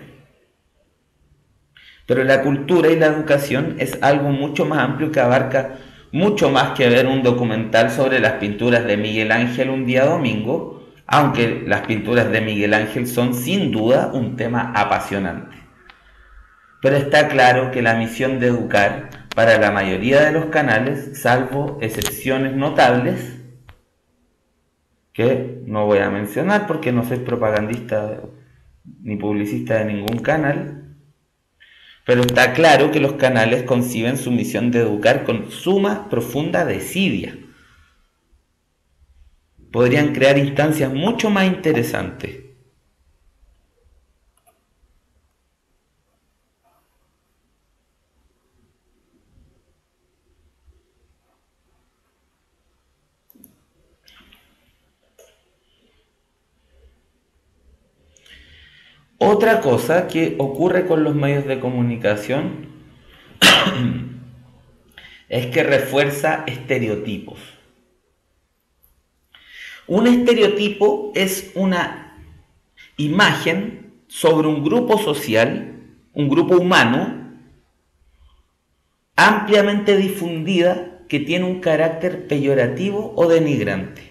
Pero la cultura y la educación es algo mucho más amplio, que abarca mucho más que ver un documental sobre las pinturas de Miguel Ángel un día domingo, aunque las pinturas de Miguel Ángel son sin duda un tema apasionante. Pero está claro que la misión de educar para la mayoría de los canales, salvo excepciones notables, que no voy a mencionar porque no soy propagandista ni publicista de ningún canal, pero está claro que los canales conciben su misión de educar con suma profunda desidia. Podrían crear instancias mucho más interesantes. Otra cosa que ocurre con los medios de comunicación es que refuerza estereotipos. Un estereotipo es una imagen sobre un grupo social, un grupo humano, ampliamente difundida, que tiene un carácter peyorativo o denigrante.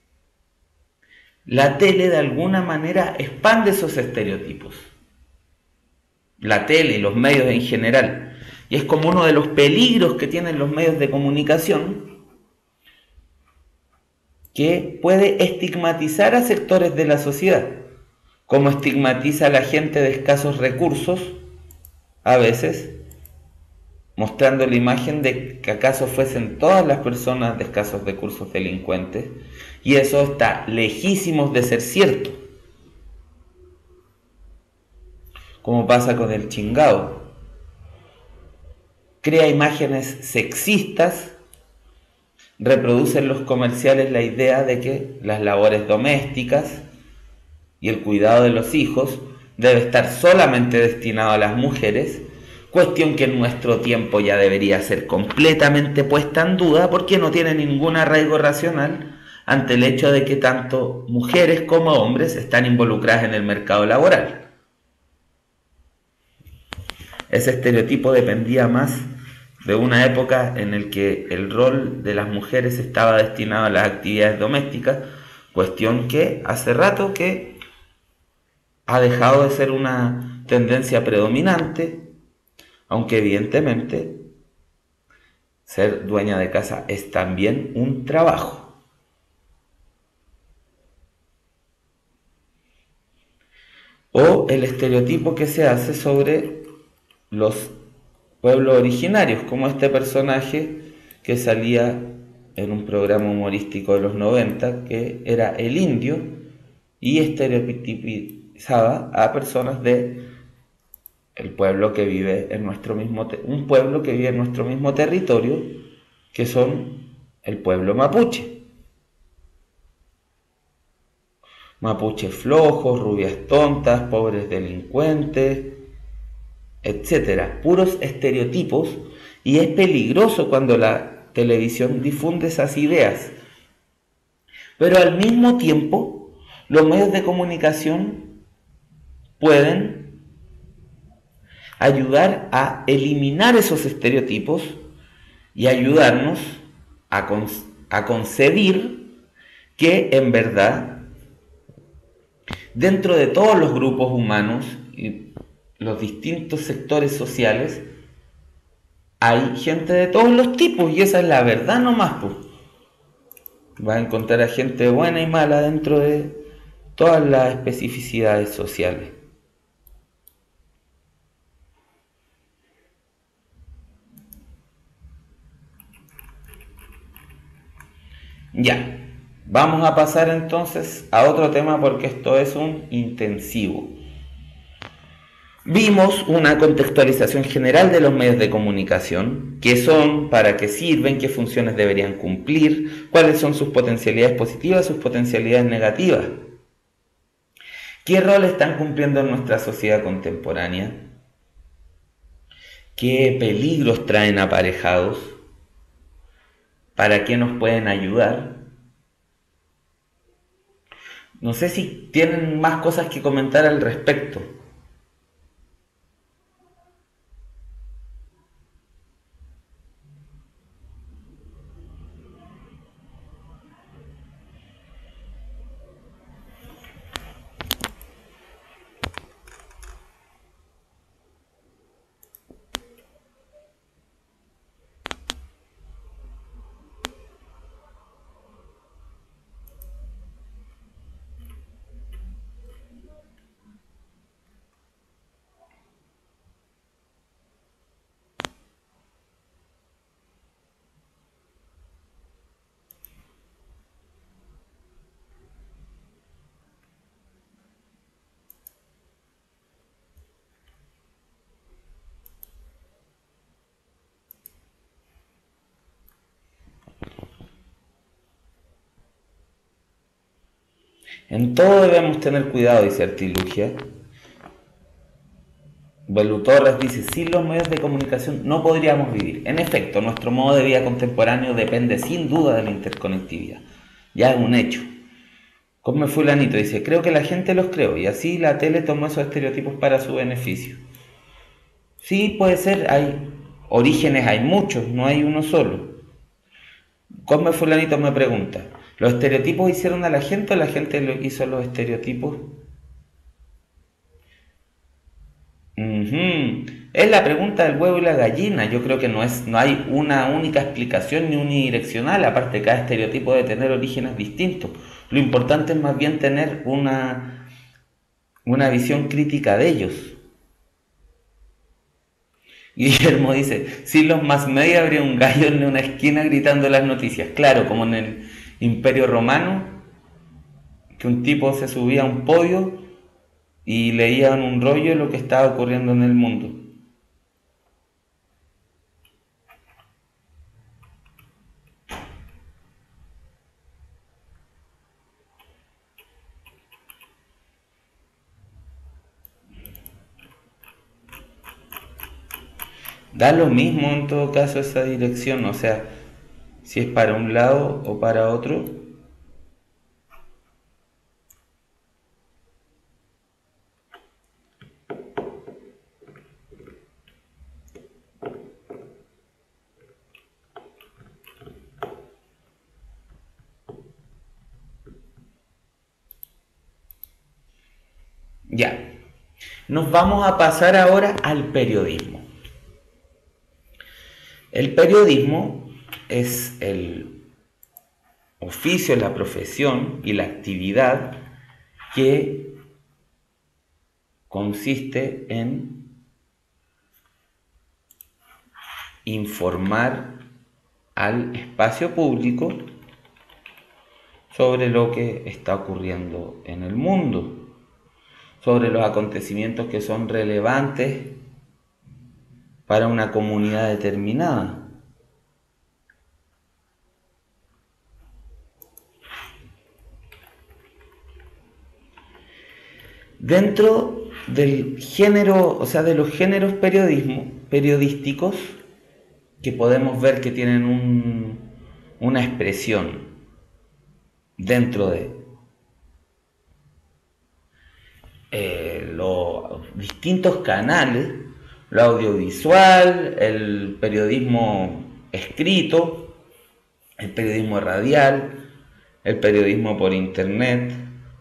La tele de alguna manera expande esos estereotipos. La tele y los medios en general. Y es como uno de los peligros que tienen los medios de comunicación, que puede estigmatizar a sectores de la sociedad, como estigmatiza a la gente de escasos recursos, a veces, mostrando la imagen de que acaso fuesen todas las personas de escasos recursos delincuentes, y eso está lejísimos de ser cierto. Como pasa con el chingao. Crea imágenes sexistas, reproduce en los comerciales la idea de que las labores domésticas y el cuidado de los hijos debe estar solamente destinado a las mujeres, cuestión que en nuestro tiempo ya debería ser completamente puesta en duda, porque no tiene ningún arraigo racional ante el hecho de que tanto mujeres como hombres están involucradas en el mercado laboral. Ese estereotipo dependía más de una época en la que el rol de las mujeres estaba destinado a las actividades domésticas, cuestión que hace rato que ha dejado de ser una tendencia predominante, aunque evidentemente ser dueña de casa es también un trabajo. O el estereotipo que se hace sobre los pueblos originarios, como este personaje que salía en un programa humorístico de los noventa, que era el indio, y estereotipizaba a personas de el pueblo que vive en nuestro mismo un pueblo que vive en nuestro mismo territorio, que son el pueblo mapuche. Mapuches flojos, rubias tontas, pobres delincuentes, etcétera. Puros estereotipos, y es peligroso cuando la televisión difunde esas ideas. Pero al mismo tiempo, los medios de comunicación pueden ayudar a eliminar esos estereotipos y ayudarnos a, con, a concebir que en verdad, dentro de todos los grupos humanos y los distintos sectores sociales, hay gente de todos los tipos, y esa es la verdad nomás, pues. Vas a encontrar a gente buena y mala dentro de todas las especificidades sociales. Ya, vamos a pasar entonces a otro tema porque esto es un intensivo. Vimos una contextualización general de los medios de comunicación, qué son, para qué sirven, qué funciones deberían cumplir, cuáles son sus potencialidades positivas, sus potencialidades negativas, qué rol están cumpliendo en nuestra sociedad contemporánea, qué peligros traen aparejados, para qué nos pueden ayudar. No sé si tienen más cosas que comentar al respecto. En todo debemos tener cuidado, dice Artilugia. Belu Torres dice, sin los medios de comunicación no podríamos vivir. En efecto, nuestro modo de vida contemporáneo depende sin duda de la interconectividad. Ya es un hecho. Come Fulanito dice, creo que la gente los creó y así la tele tomó esos estereotipos para su beneficio. Sí, puede ser, hay orígenes, hay muchos, no hay uno solo. Come Fulanito me pregunta, ¿los estereotipos hicieron a la gente o la gente hizo los estereotipos? Uh-huh. Es la pregunta del huevo y la gallina. Yo creo que no, es, no hay una única explicación ni unidireccional. Aparte, cada estereotipo debe tener orígenes distintos. Lo importante es más bien tener una, una visión crítica de ellos. Guillermo dice, sin los más media habría un gallo en una esquina gritando las noticias. Claro, como en el Imperio Romano, que un tipo se subía a un podio y leían un rollo de lo que estaba ocurriendo en el mundo. Da lo mismo en todo caso esa dirección, o sea, si es para un lado o para otro. Ya, nos vamos a pasar ahora al periodismo. El periodismo es el oficio, la profesión y la actividad que consiste en informar al espacio público sobre lo que está ocurriendo en el mundo, sobre los acontecimientos que son relevantes para una comunidad determinada. Dentro del género, o sea, de los géneros periodismo, periodísticos, que podemos ver que tienen un, una expresión dentro de eh, los distintos canales, lo audiovisual, el periodismo escrito, el periodismo radial, el periodismo por internet.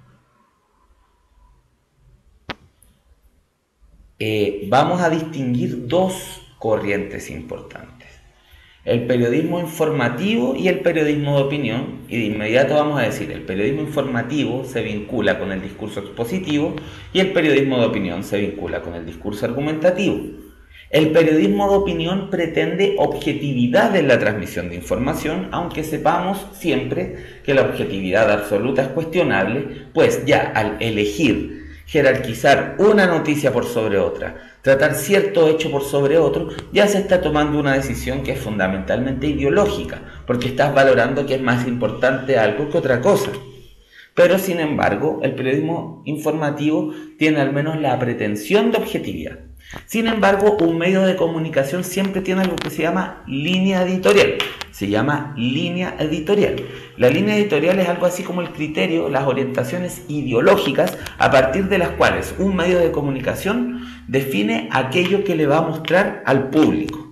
Eh, vamos a distinguir dos corrientes importantes: el periodismo informativo y el periodismo de opinión. Y de inmediato vamos a decir, el periodismo informativo se vincula con el discurso expositivo y el periodismo de opinión se vincula con el discurso argumentativo. El periodismo de opinión pretende objetividad en la transmisión de información, aunque sepamos siempre que la objetividad absoluta es cuestionable, pues ya al elegir jerarquizar una noticia por sobre otra, tratar cierto hecho por sobre otro, ya se está tomando una decisión que es fundamentalmente ideológica, porque estás valorando que es más importante algo que otra cosa. Pero sin embargo, el periodismo informativo tiene al menos la pretensión de objetividad. Sin embargo, un medio de comunicación siempre tiene algo que se llama línea editorial. Se llama línea editorial. La línea editorial es algo así como el criterio, las orientaciones ideológicas a partir de las cuales un medio de comunicación define aquello que le va a mostrar al público.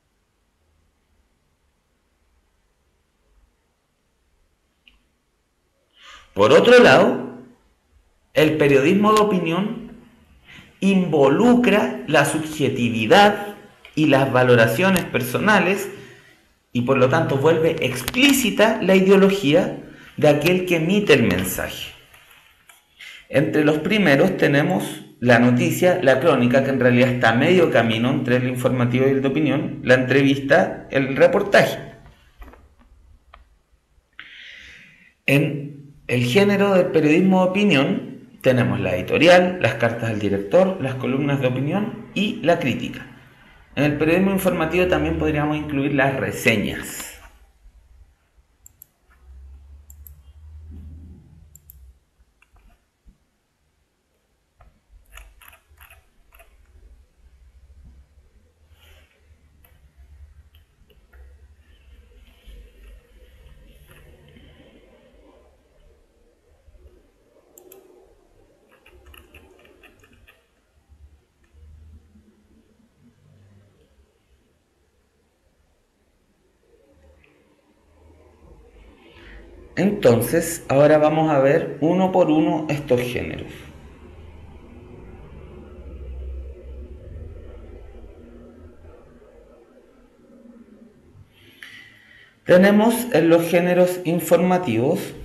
Por otro lado, el periodismo de opinión involucra la subjetividad y las valoraciones personales y por lo tanto vuelve explícita la ideología de aquel que emite el mensaje. Entre los primeros tenemos la noticia, la crónica, que en realidad está a medio camino entre el informativo y el de opinión, la entrevista, el reportaje. En el género del periodismo de opinión tenemos la editorial, las cartas del director, las columnas de opinión y la crítica. En el periodismo informativo también podríamos incluir las reseñas. Entonces, ahora vamos a ver uno por uno estos géneros. Tenemos en los géneros informativos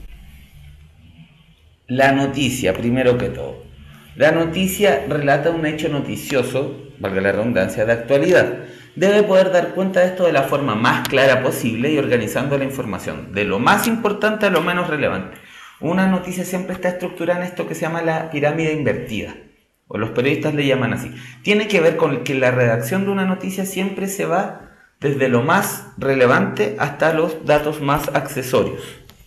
la noticia, primero que todo. La noticia relata un hecho noticioso, valga la redundancia, de actualidad. Debe poder dar cuenta de esto de la forma más clara posible y organizando la información, de lo más importante a lo menos relevante. Una noticia siempre está estructurada en esto que se llama la pirámide invertida, o los periodistas le llaman así. Tiene que ver con que la redacción de una noticia siempre se va desde lo más relevante hasta los datos más accesorios.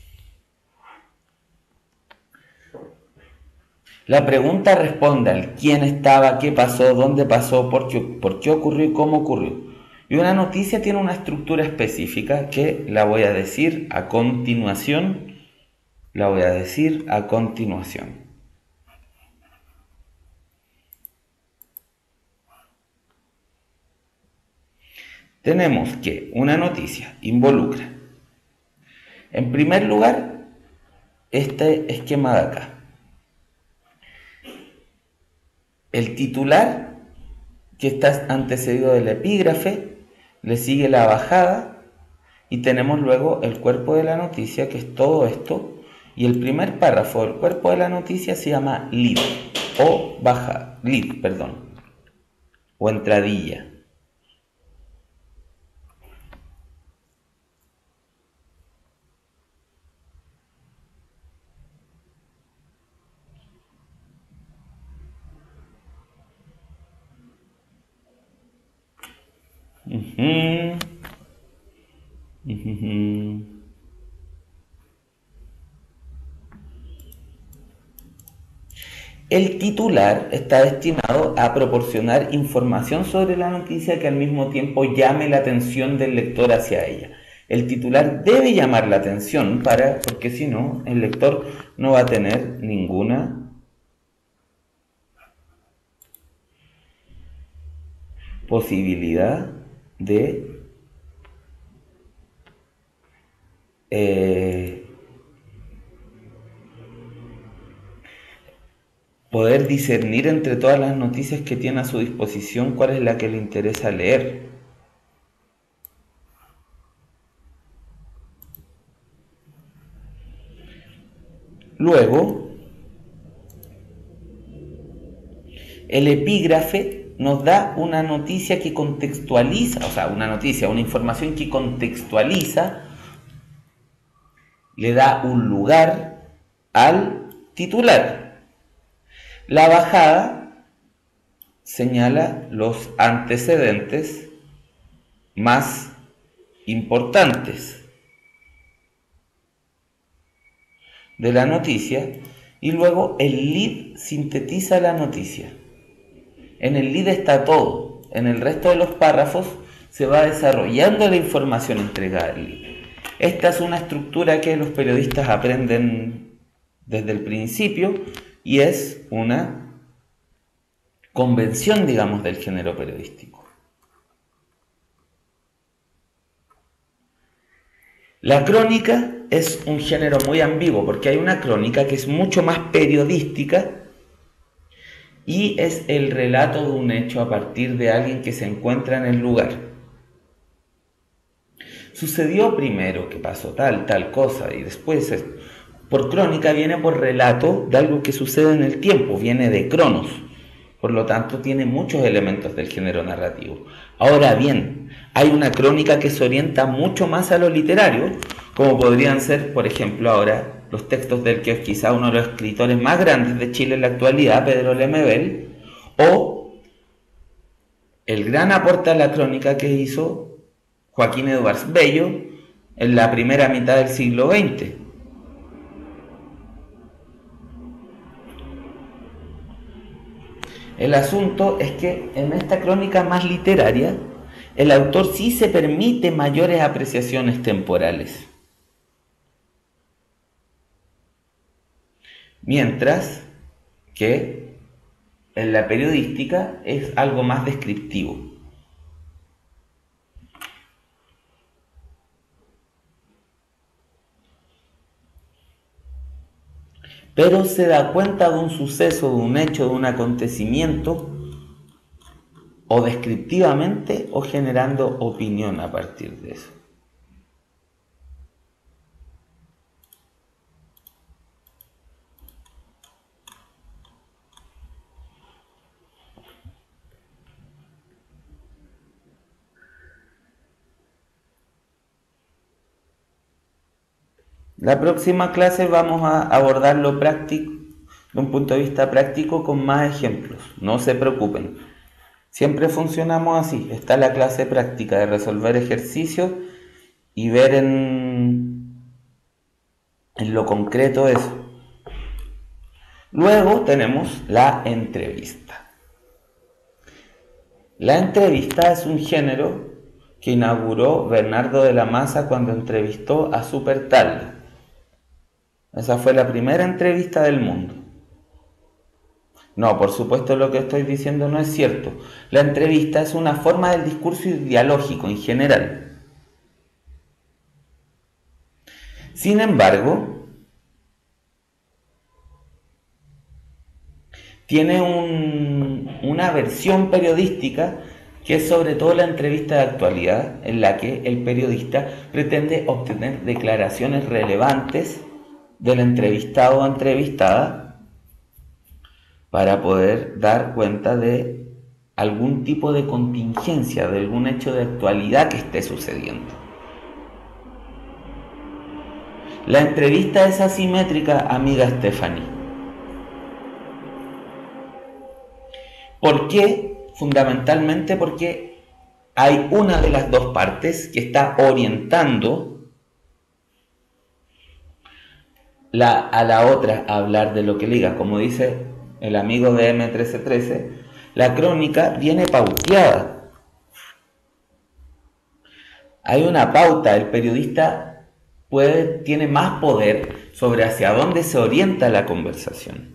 La pregunta responde al quién estaba, qué pasó, dónde pasó, por qué, por qué ocurrió y cómo ocurrió. Y una noticia tiene una estructura específica que la voy a decir a continuación. La voy a decir a continuación. Tenemos que una noticia involucra, en primer lugar, este esquema de acá. El titular, que está antecedido del epígrafe, le sigue la bajada y tenemos luego el cuerpo de la noticia, que es todo esto, y el primer párrafo del cuerpo de la noticia se llama lead o baja, lead, perdón, o entradilla. Uh-huh. Uh-huh. El titular está destinado a proporcionar información sobre la noticia que al mismo tiempo llame la atención del lector hacia ella. El titular debe llamar la atención para, porque si no, el lector no va a tener ninguna posibilidad de eh, poder discernir entre todas las noticias que tiene a su disposición cuál es la que le interesa leer. Luego, el epígrafe nos da una noticia que contextualiza, o sea, una noticia, una información que contextualiza, le da un lugar al titular. La bajada señala los antecedentes más importantes de la noticia y luego el lead sintetiza la noticia. En el lead está todo, en el resto de los párrafos se va desarrollando la información entregada al lead. Esta es una estructura que los periodistas aprenden desde el principio y es una convención, digamos, del género periodístico. La crónica es un género muy ambiguo porque hay una crónica que es mucho más periodística y es el relato de un hecho a partir de alguien que se encuentra en el lugar. Sucedió primero que pasó tal, tal cosa y después es, por crónica viene por relato de algo que sucede en el tiempo, viene de cronos, por lo tanto tiene muchos elementos del género narrativo. Ahora bien, hay una crónica que se orienta mucho más a lo literario, como podrían ser, por ejemplo, ahora los textos del que es quizá uno de los escritores más grandes de Chile en la actualidad, Pedro Lemebel, o el gran aporte a la crónica que hizo Joaquín Edwards Bello en la primera mitad del siglo veinte. El asunto es que en esta crónica más literaria, el autor sí se permite mayores apreciaciones temporales. Mientras que en la periodística es algo más descriptivo. Pero se da cuenta de un suceso, de un hecho, de un acontecimiento, o descriptivamente o generando opinión a partir de eso. La próxima clase vamos a abordar lo práctico, de un punto de vista práctico con más ejemplos. No se preocupen. Siempre funcionamos así. Está la clase práctica de resolver ejercicios y ver en, en lo concreto eso. Luego tenemos la entrevista. La entrevista es un género que inauguró Bernardo de la Maza cuando entrevistó a Supertal. Esa fue la primera entrevista del mundo. No, por supuesto lo que estoy diciendo no es cierto. La entrevista es una forma del discurso dialógico en general. Sin embargo, tiene un, una versión periodística que es sobre todo la entrevista de actualidad, en la que el periodista pretende obtener declaraciones relevantes del entrevistado o entrevistada para poder dar cuenta de algún tipo de contingencia, de algún hecho de actualidad que esté sucediendo. La entrevista es asimétrica, amiga Stephanie. ¿Por qué? Fundamentalmente porque hay una de las dos partes que está orientando La, a la otra a hablar de lo que liga. Como dice el amigo de eme trece trece, la crónica viene pauteada. Hay una pauta, el periodista puede, tiene más poder sobre hacia dónde se orienta la conversación.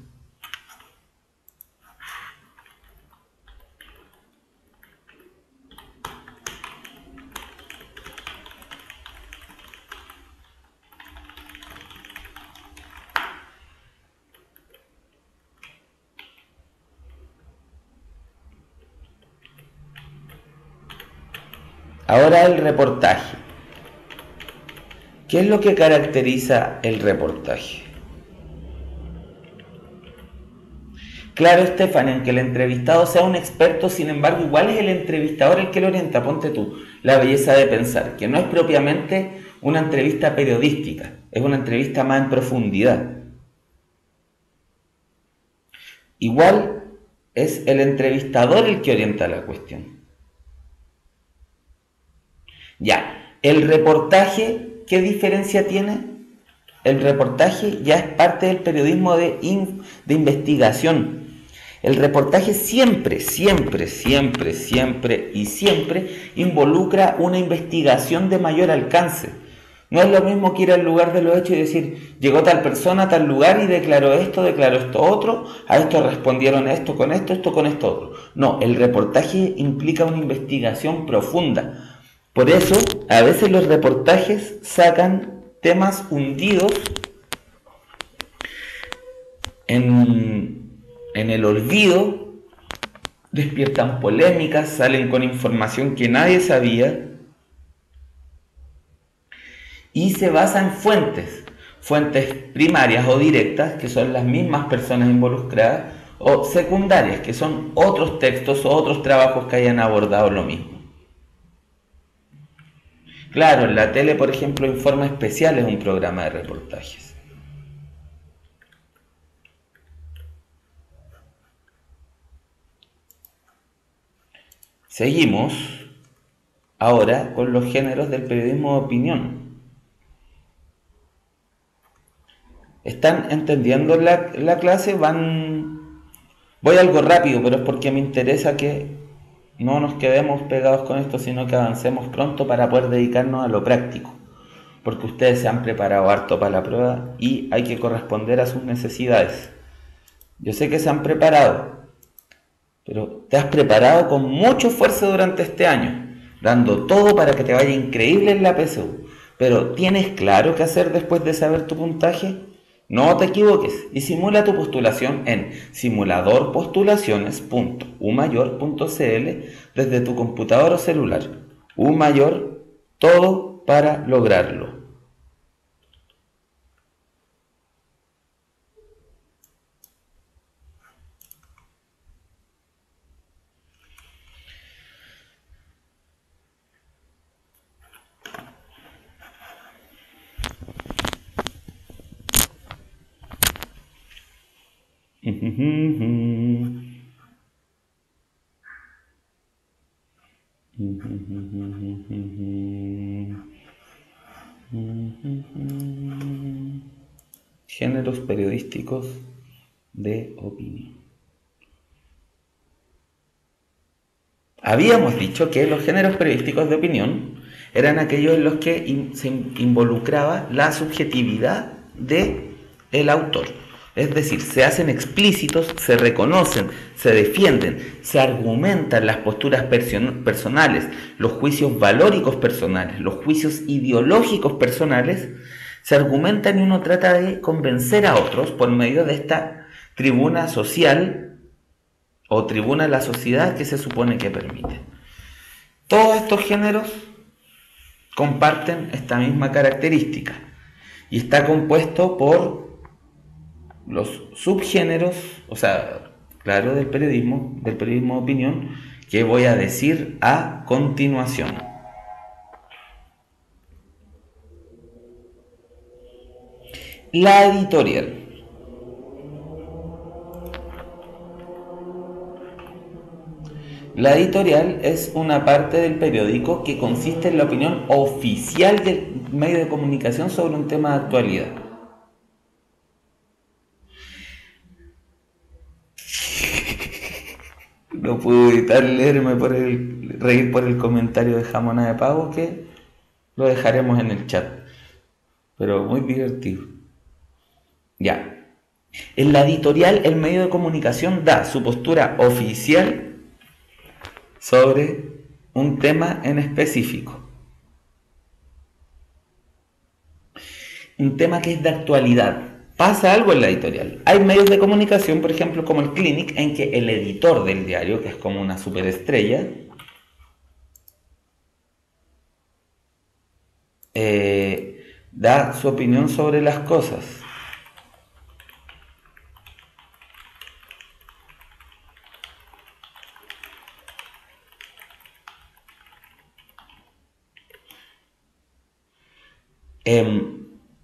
Ahora el reportaje. ¿Qué es lo que caracteriza el reportaje? claro, Stephanie, aunque el entrevistado sea un experto, sin embargo, igual es el entrevistador el que lo orienta. Ponte tú, la belleza de pensar, que no es propiamente una entrevista periodística, es una entrevista más en profundidad. Igual es el entrevistador el que orienta la cuestión. Ya, el reportaje, ¿qué diferencia tiene? El reportaje ya es parte del periodismo de, in, de investigación. El reportaje siempre, siempre, siempre, siempre y siempre involucra una investigación de mayor alcance. No es lo mismo que ir al lugar de los hechos y decir, llegó tal persona a tal lugar y declaró esto, declaró esto otro, a esto respondieron esto con esto, esto con esto otro. No, el reportaje implica una investigación profunda. Por eso, a veces los reportajes sacan temas hundidos en, en el olvido, despiertan polémicas, salen con información que nadie sabía, y se basa en fuentes, fuentes primarias o directas, que son las mismas personas involucradas, o secundarias, que son otros textos o otros trabajos que hayan abordado lo mismo. Claro, en la tele, por ejemplo, Informe Especial es un programa de reportajes. Seguimos ahora con los géneros del periodismo de opinión. ¿Están entendiendo la, la clase? Van... Voy algo rápido, pero es porque me interesa que no nos quedemos pegados con esto, sino que avancemos pronto para poder dedicarnos a lo práctico. Porque ustedes se han preparado harto para la prueba y hay que corresponder a sus necesidades. Yo sé que se han preparado, pero te has preparado con mucho esfuerzo durante este año, dando todo para que te vaya increíble en la P S U. Pero ¿tienes claro qué hacer después de saber tu puntaje? No te equivoques y simula tu postulación en simulador postulaciones punto u mayor punto c l desde tu computador o celular. UMayor, todo para lograrlo. Géneros periodísticos de opinión. Habíamos dicho que los géneros periodísticos de opinión eran aquellos en los que in- se involucraba la subjetividad del autor. Es decir, se hacen explícitos, se reconocen, se defienden, se argumentan las posturas person- personales, los juicios valóricos personales, los juicios ideológicos personales, se argumentan y uno trata de convencer a otros por medio de esta tribuna social o tribuna de la sociedad que se supone que permite. Todos estos géneros comparten esta misma característica y está compuesto por los subgéneros, o sea, claro, del periodismo, del periodismo de opinión, que voy a decir a continuación. La editorial. La editorial es una parte del periódico que consiste en la opinión oficial del medio de comunicación sobre un tema de actualidad. No pude evitar leerme por el, reír por el comentario de Jamona de Pavo, que lo dejaremos en el chat, pero muy divertido. Ya. En la editorial, el medio de comunicación da su postura oficial sobre un tema en específico. Un tema que es de actualidad. Pasa algo en la editorial. Hay medios de comunicación, por ejemplo, como el Clinic, en que el editor del diario, que es como una superestrella, eh, da su opinión sobre las cosas. Eh,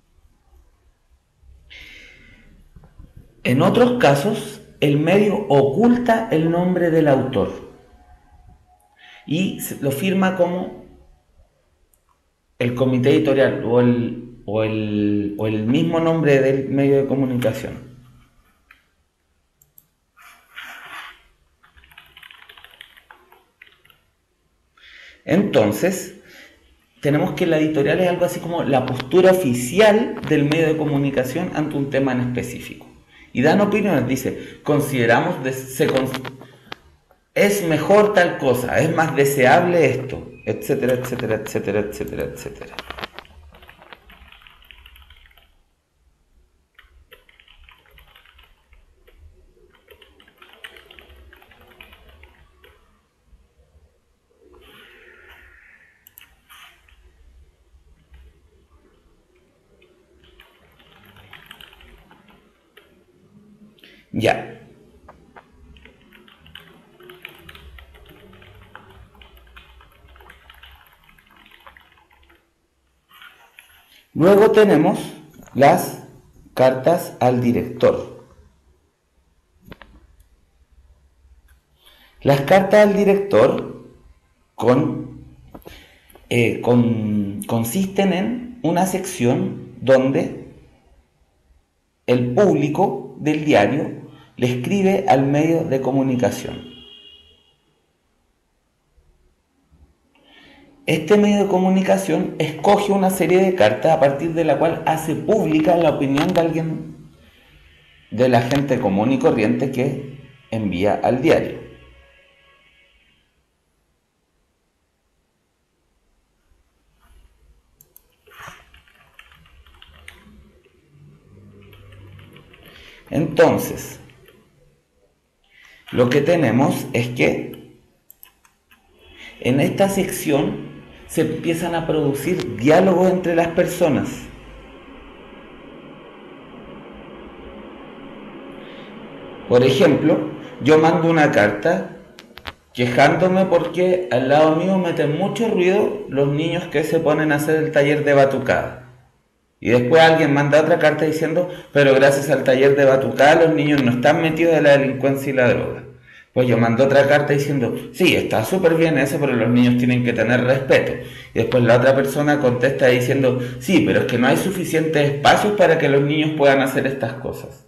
en otros casos, el medio oculta el nombre del autor y lo firma como el comité editorial o el, o el, o el mismo nombre del medio de comunicación. Entonces, tenemos que la editorial es algo así como la postura oficial del medio de comunicación ante un tema en específico. Y dan opiniones, dice, consideramos, de, se, es mejor tal cosa, es más deseable esto, etcétera, etcétera, etcétera, etcétera, etcétera. Ya. Luego tenemos las cartas al director. Las cartas al director con, eh, con, consisten en una sección donde el público del diario le escribe al medio de comunicación. Este medio de comunicación escoge una serie de cartas a partir de la cual hace pública la opinión de alguien, de la gente común y corriente que envía al diario. Entonces, lo que tenemos es que en esta sección se empiezan a producir diálogos entre las personas. Por ejemplo, yo mando una carta quejándome porque al lado mío meten mucho ruido los niños que se ponen a hacer el taller de batucada. Y después alguien manda otra carta diciendo, pero gracias al taller de batucada los niños no están metidos en la delincuencia y la droga. Pues yo mando otra carta diciendo, sí, está súper bien eso, pero los niños tienen que tener respeto. Y después la otra persona contesta diciendo, sí, pero es que no hay suficientes espacios para que los niños puedan hacer estas cosas.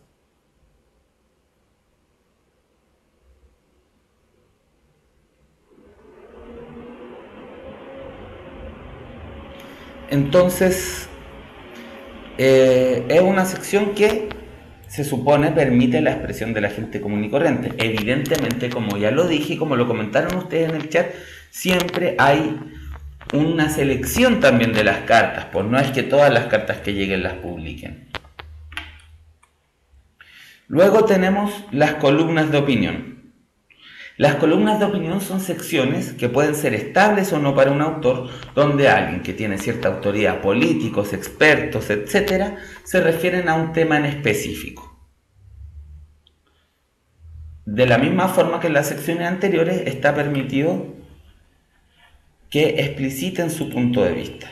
Entonces, eh, es una sección que se supone permite la expresión de la gente común y corriente. Evidentemente, como ya lo dije y como lo comentaron ustedes en el chat, siempre hay una selección también de las cartas, pues no es que todas las cartas que lleguen las publiquen. Luego tenemos las columnas de opinión. Las columnas de opinión son secciones que pueden ser estables o no para un autor, donde alguien que tiene cierta autoridad, políticos, expertos, etcétera, se refieren a un tema en específico. De la misma forma que en las secciones anteriores está permitido que expliciten su punto de vista.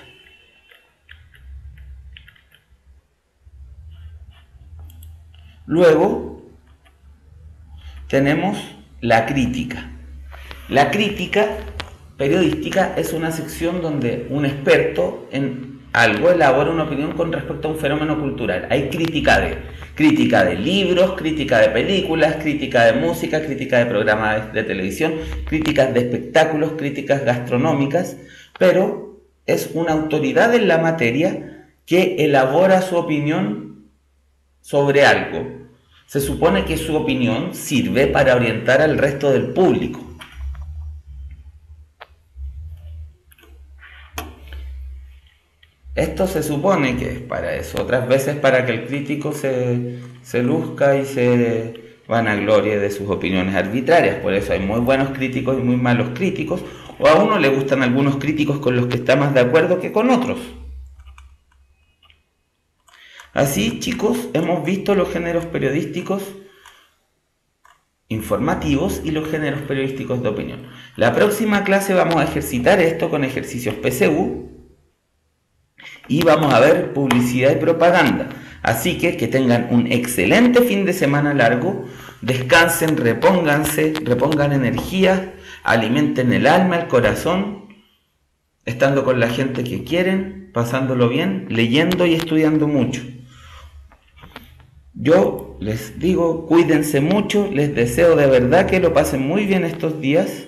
Luego tenemos la crítica. La crítica periodística es una sección donde un experto en algo elabora una opinión con respecto a un fenómeno cultural. Hay crítica de, crítica de libros, crítica de películas, crítica de música, crítica de programas de televisión, críticas de espectáculos, críticas gastronómicas, pero es una autoridad en la materia que elabora su opinión sobre algo. Se supone que su opinión sirve para orientar al resto del público. Esto se supone que es para eso, otras veces para que el crítico se, se luzca y se vanaglorie de sus opiniones arbitrarias. Por eso hay muy buenos críticos y muy malos críticos, o a uno le gustan algunos críticos con los que está más de acuerdo que con otros. Así, chicos, hemos visto los géneros periodísticos informativos y los géneros periodísticos de opinión. La próxima clase vamos a ejercitar esto con ejercicios P C U y vamos a ver publicidad y propaganda. Así que que tengan un excelente fin de semana largo, descansen, repónganse, repongan energía, alimenten el alma, el corazón, estando con la gente que quieren, pasándolo bien, leyendo y estudiando mucho. Yo les digo, cuídense mucho, les deseo de verdad que lo pasen muy bien estos días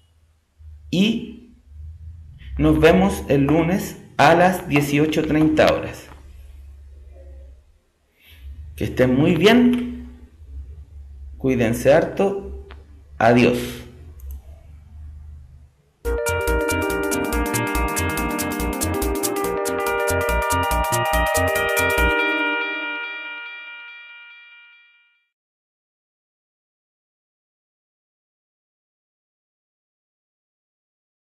y nos vemos el lunes a las dieciocho treinta horas. Que estén muy bien, cuídense harto, adiós.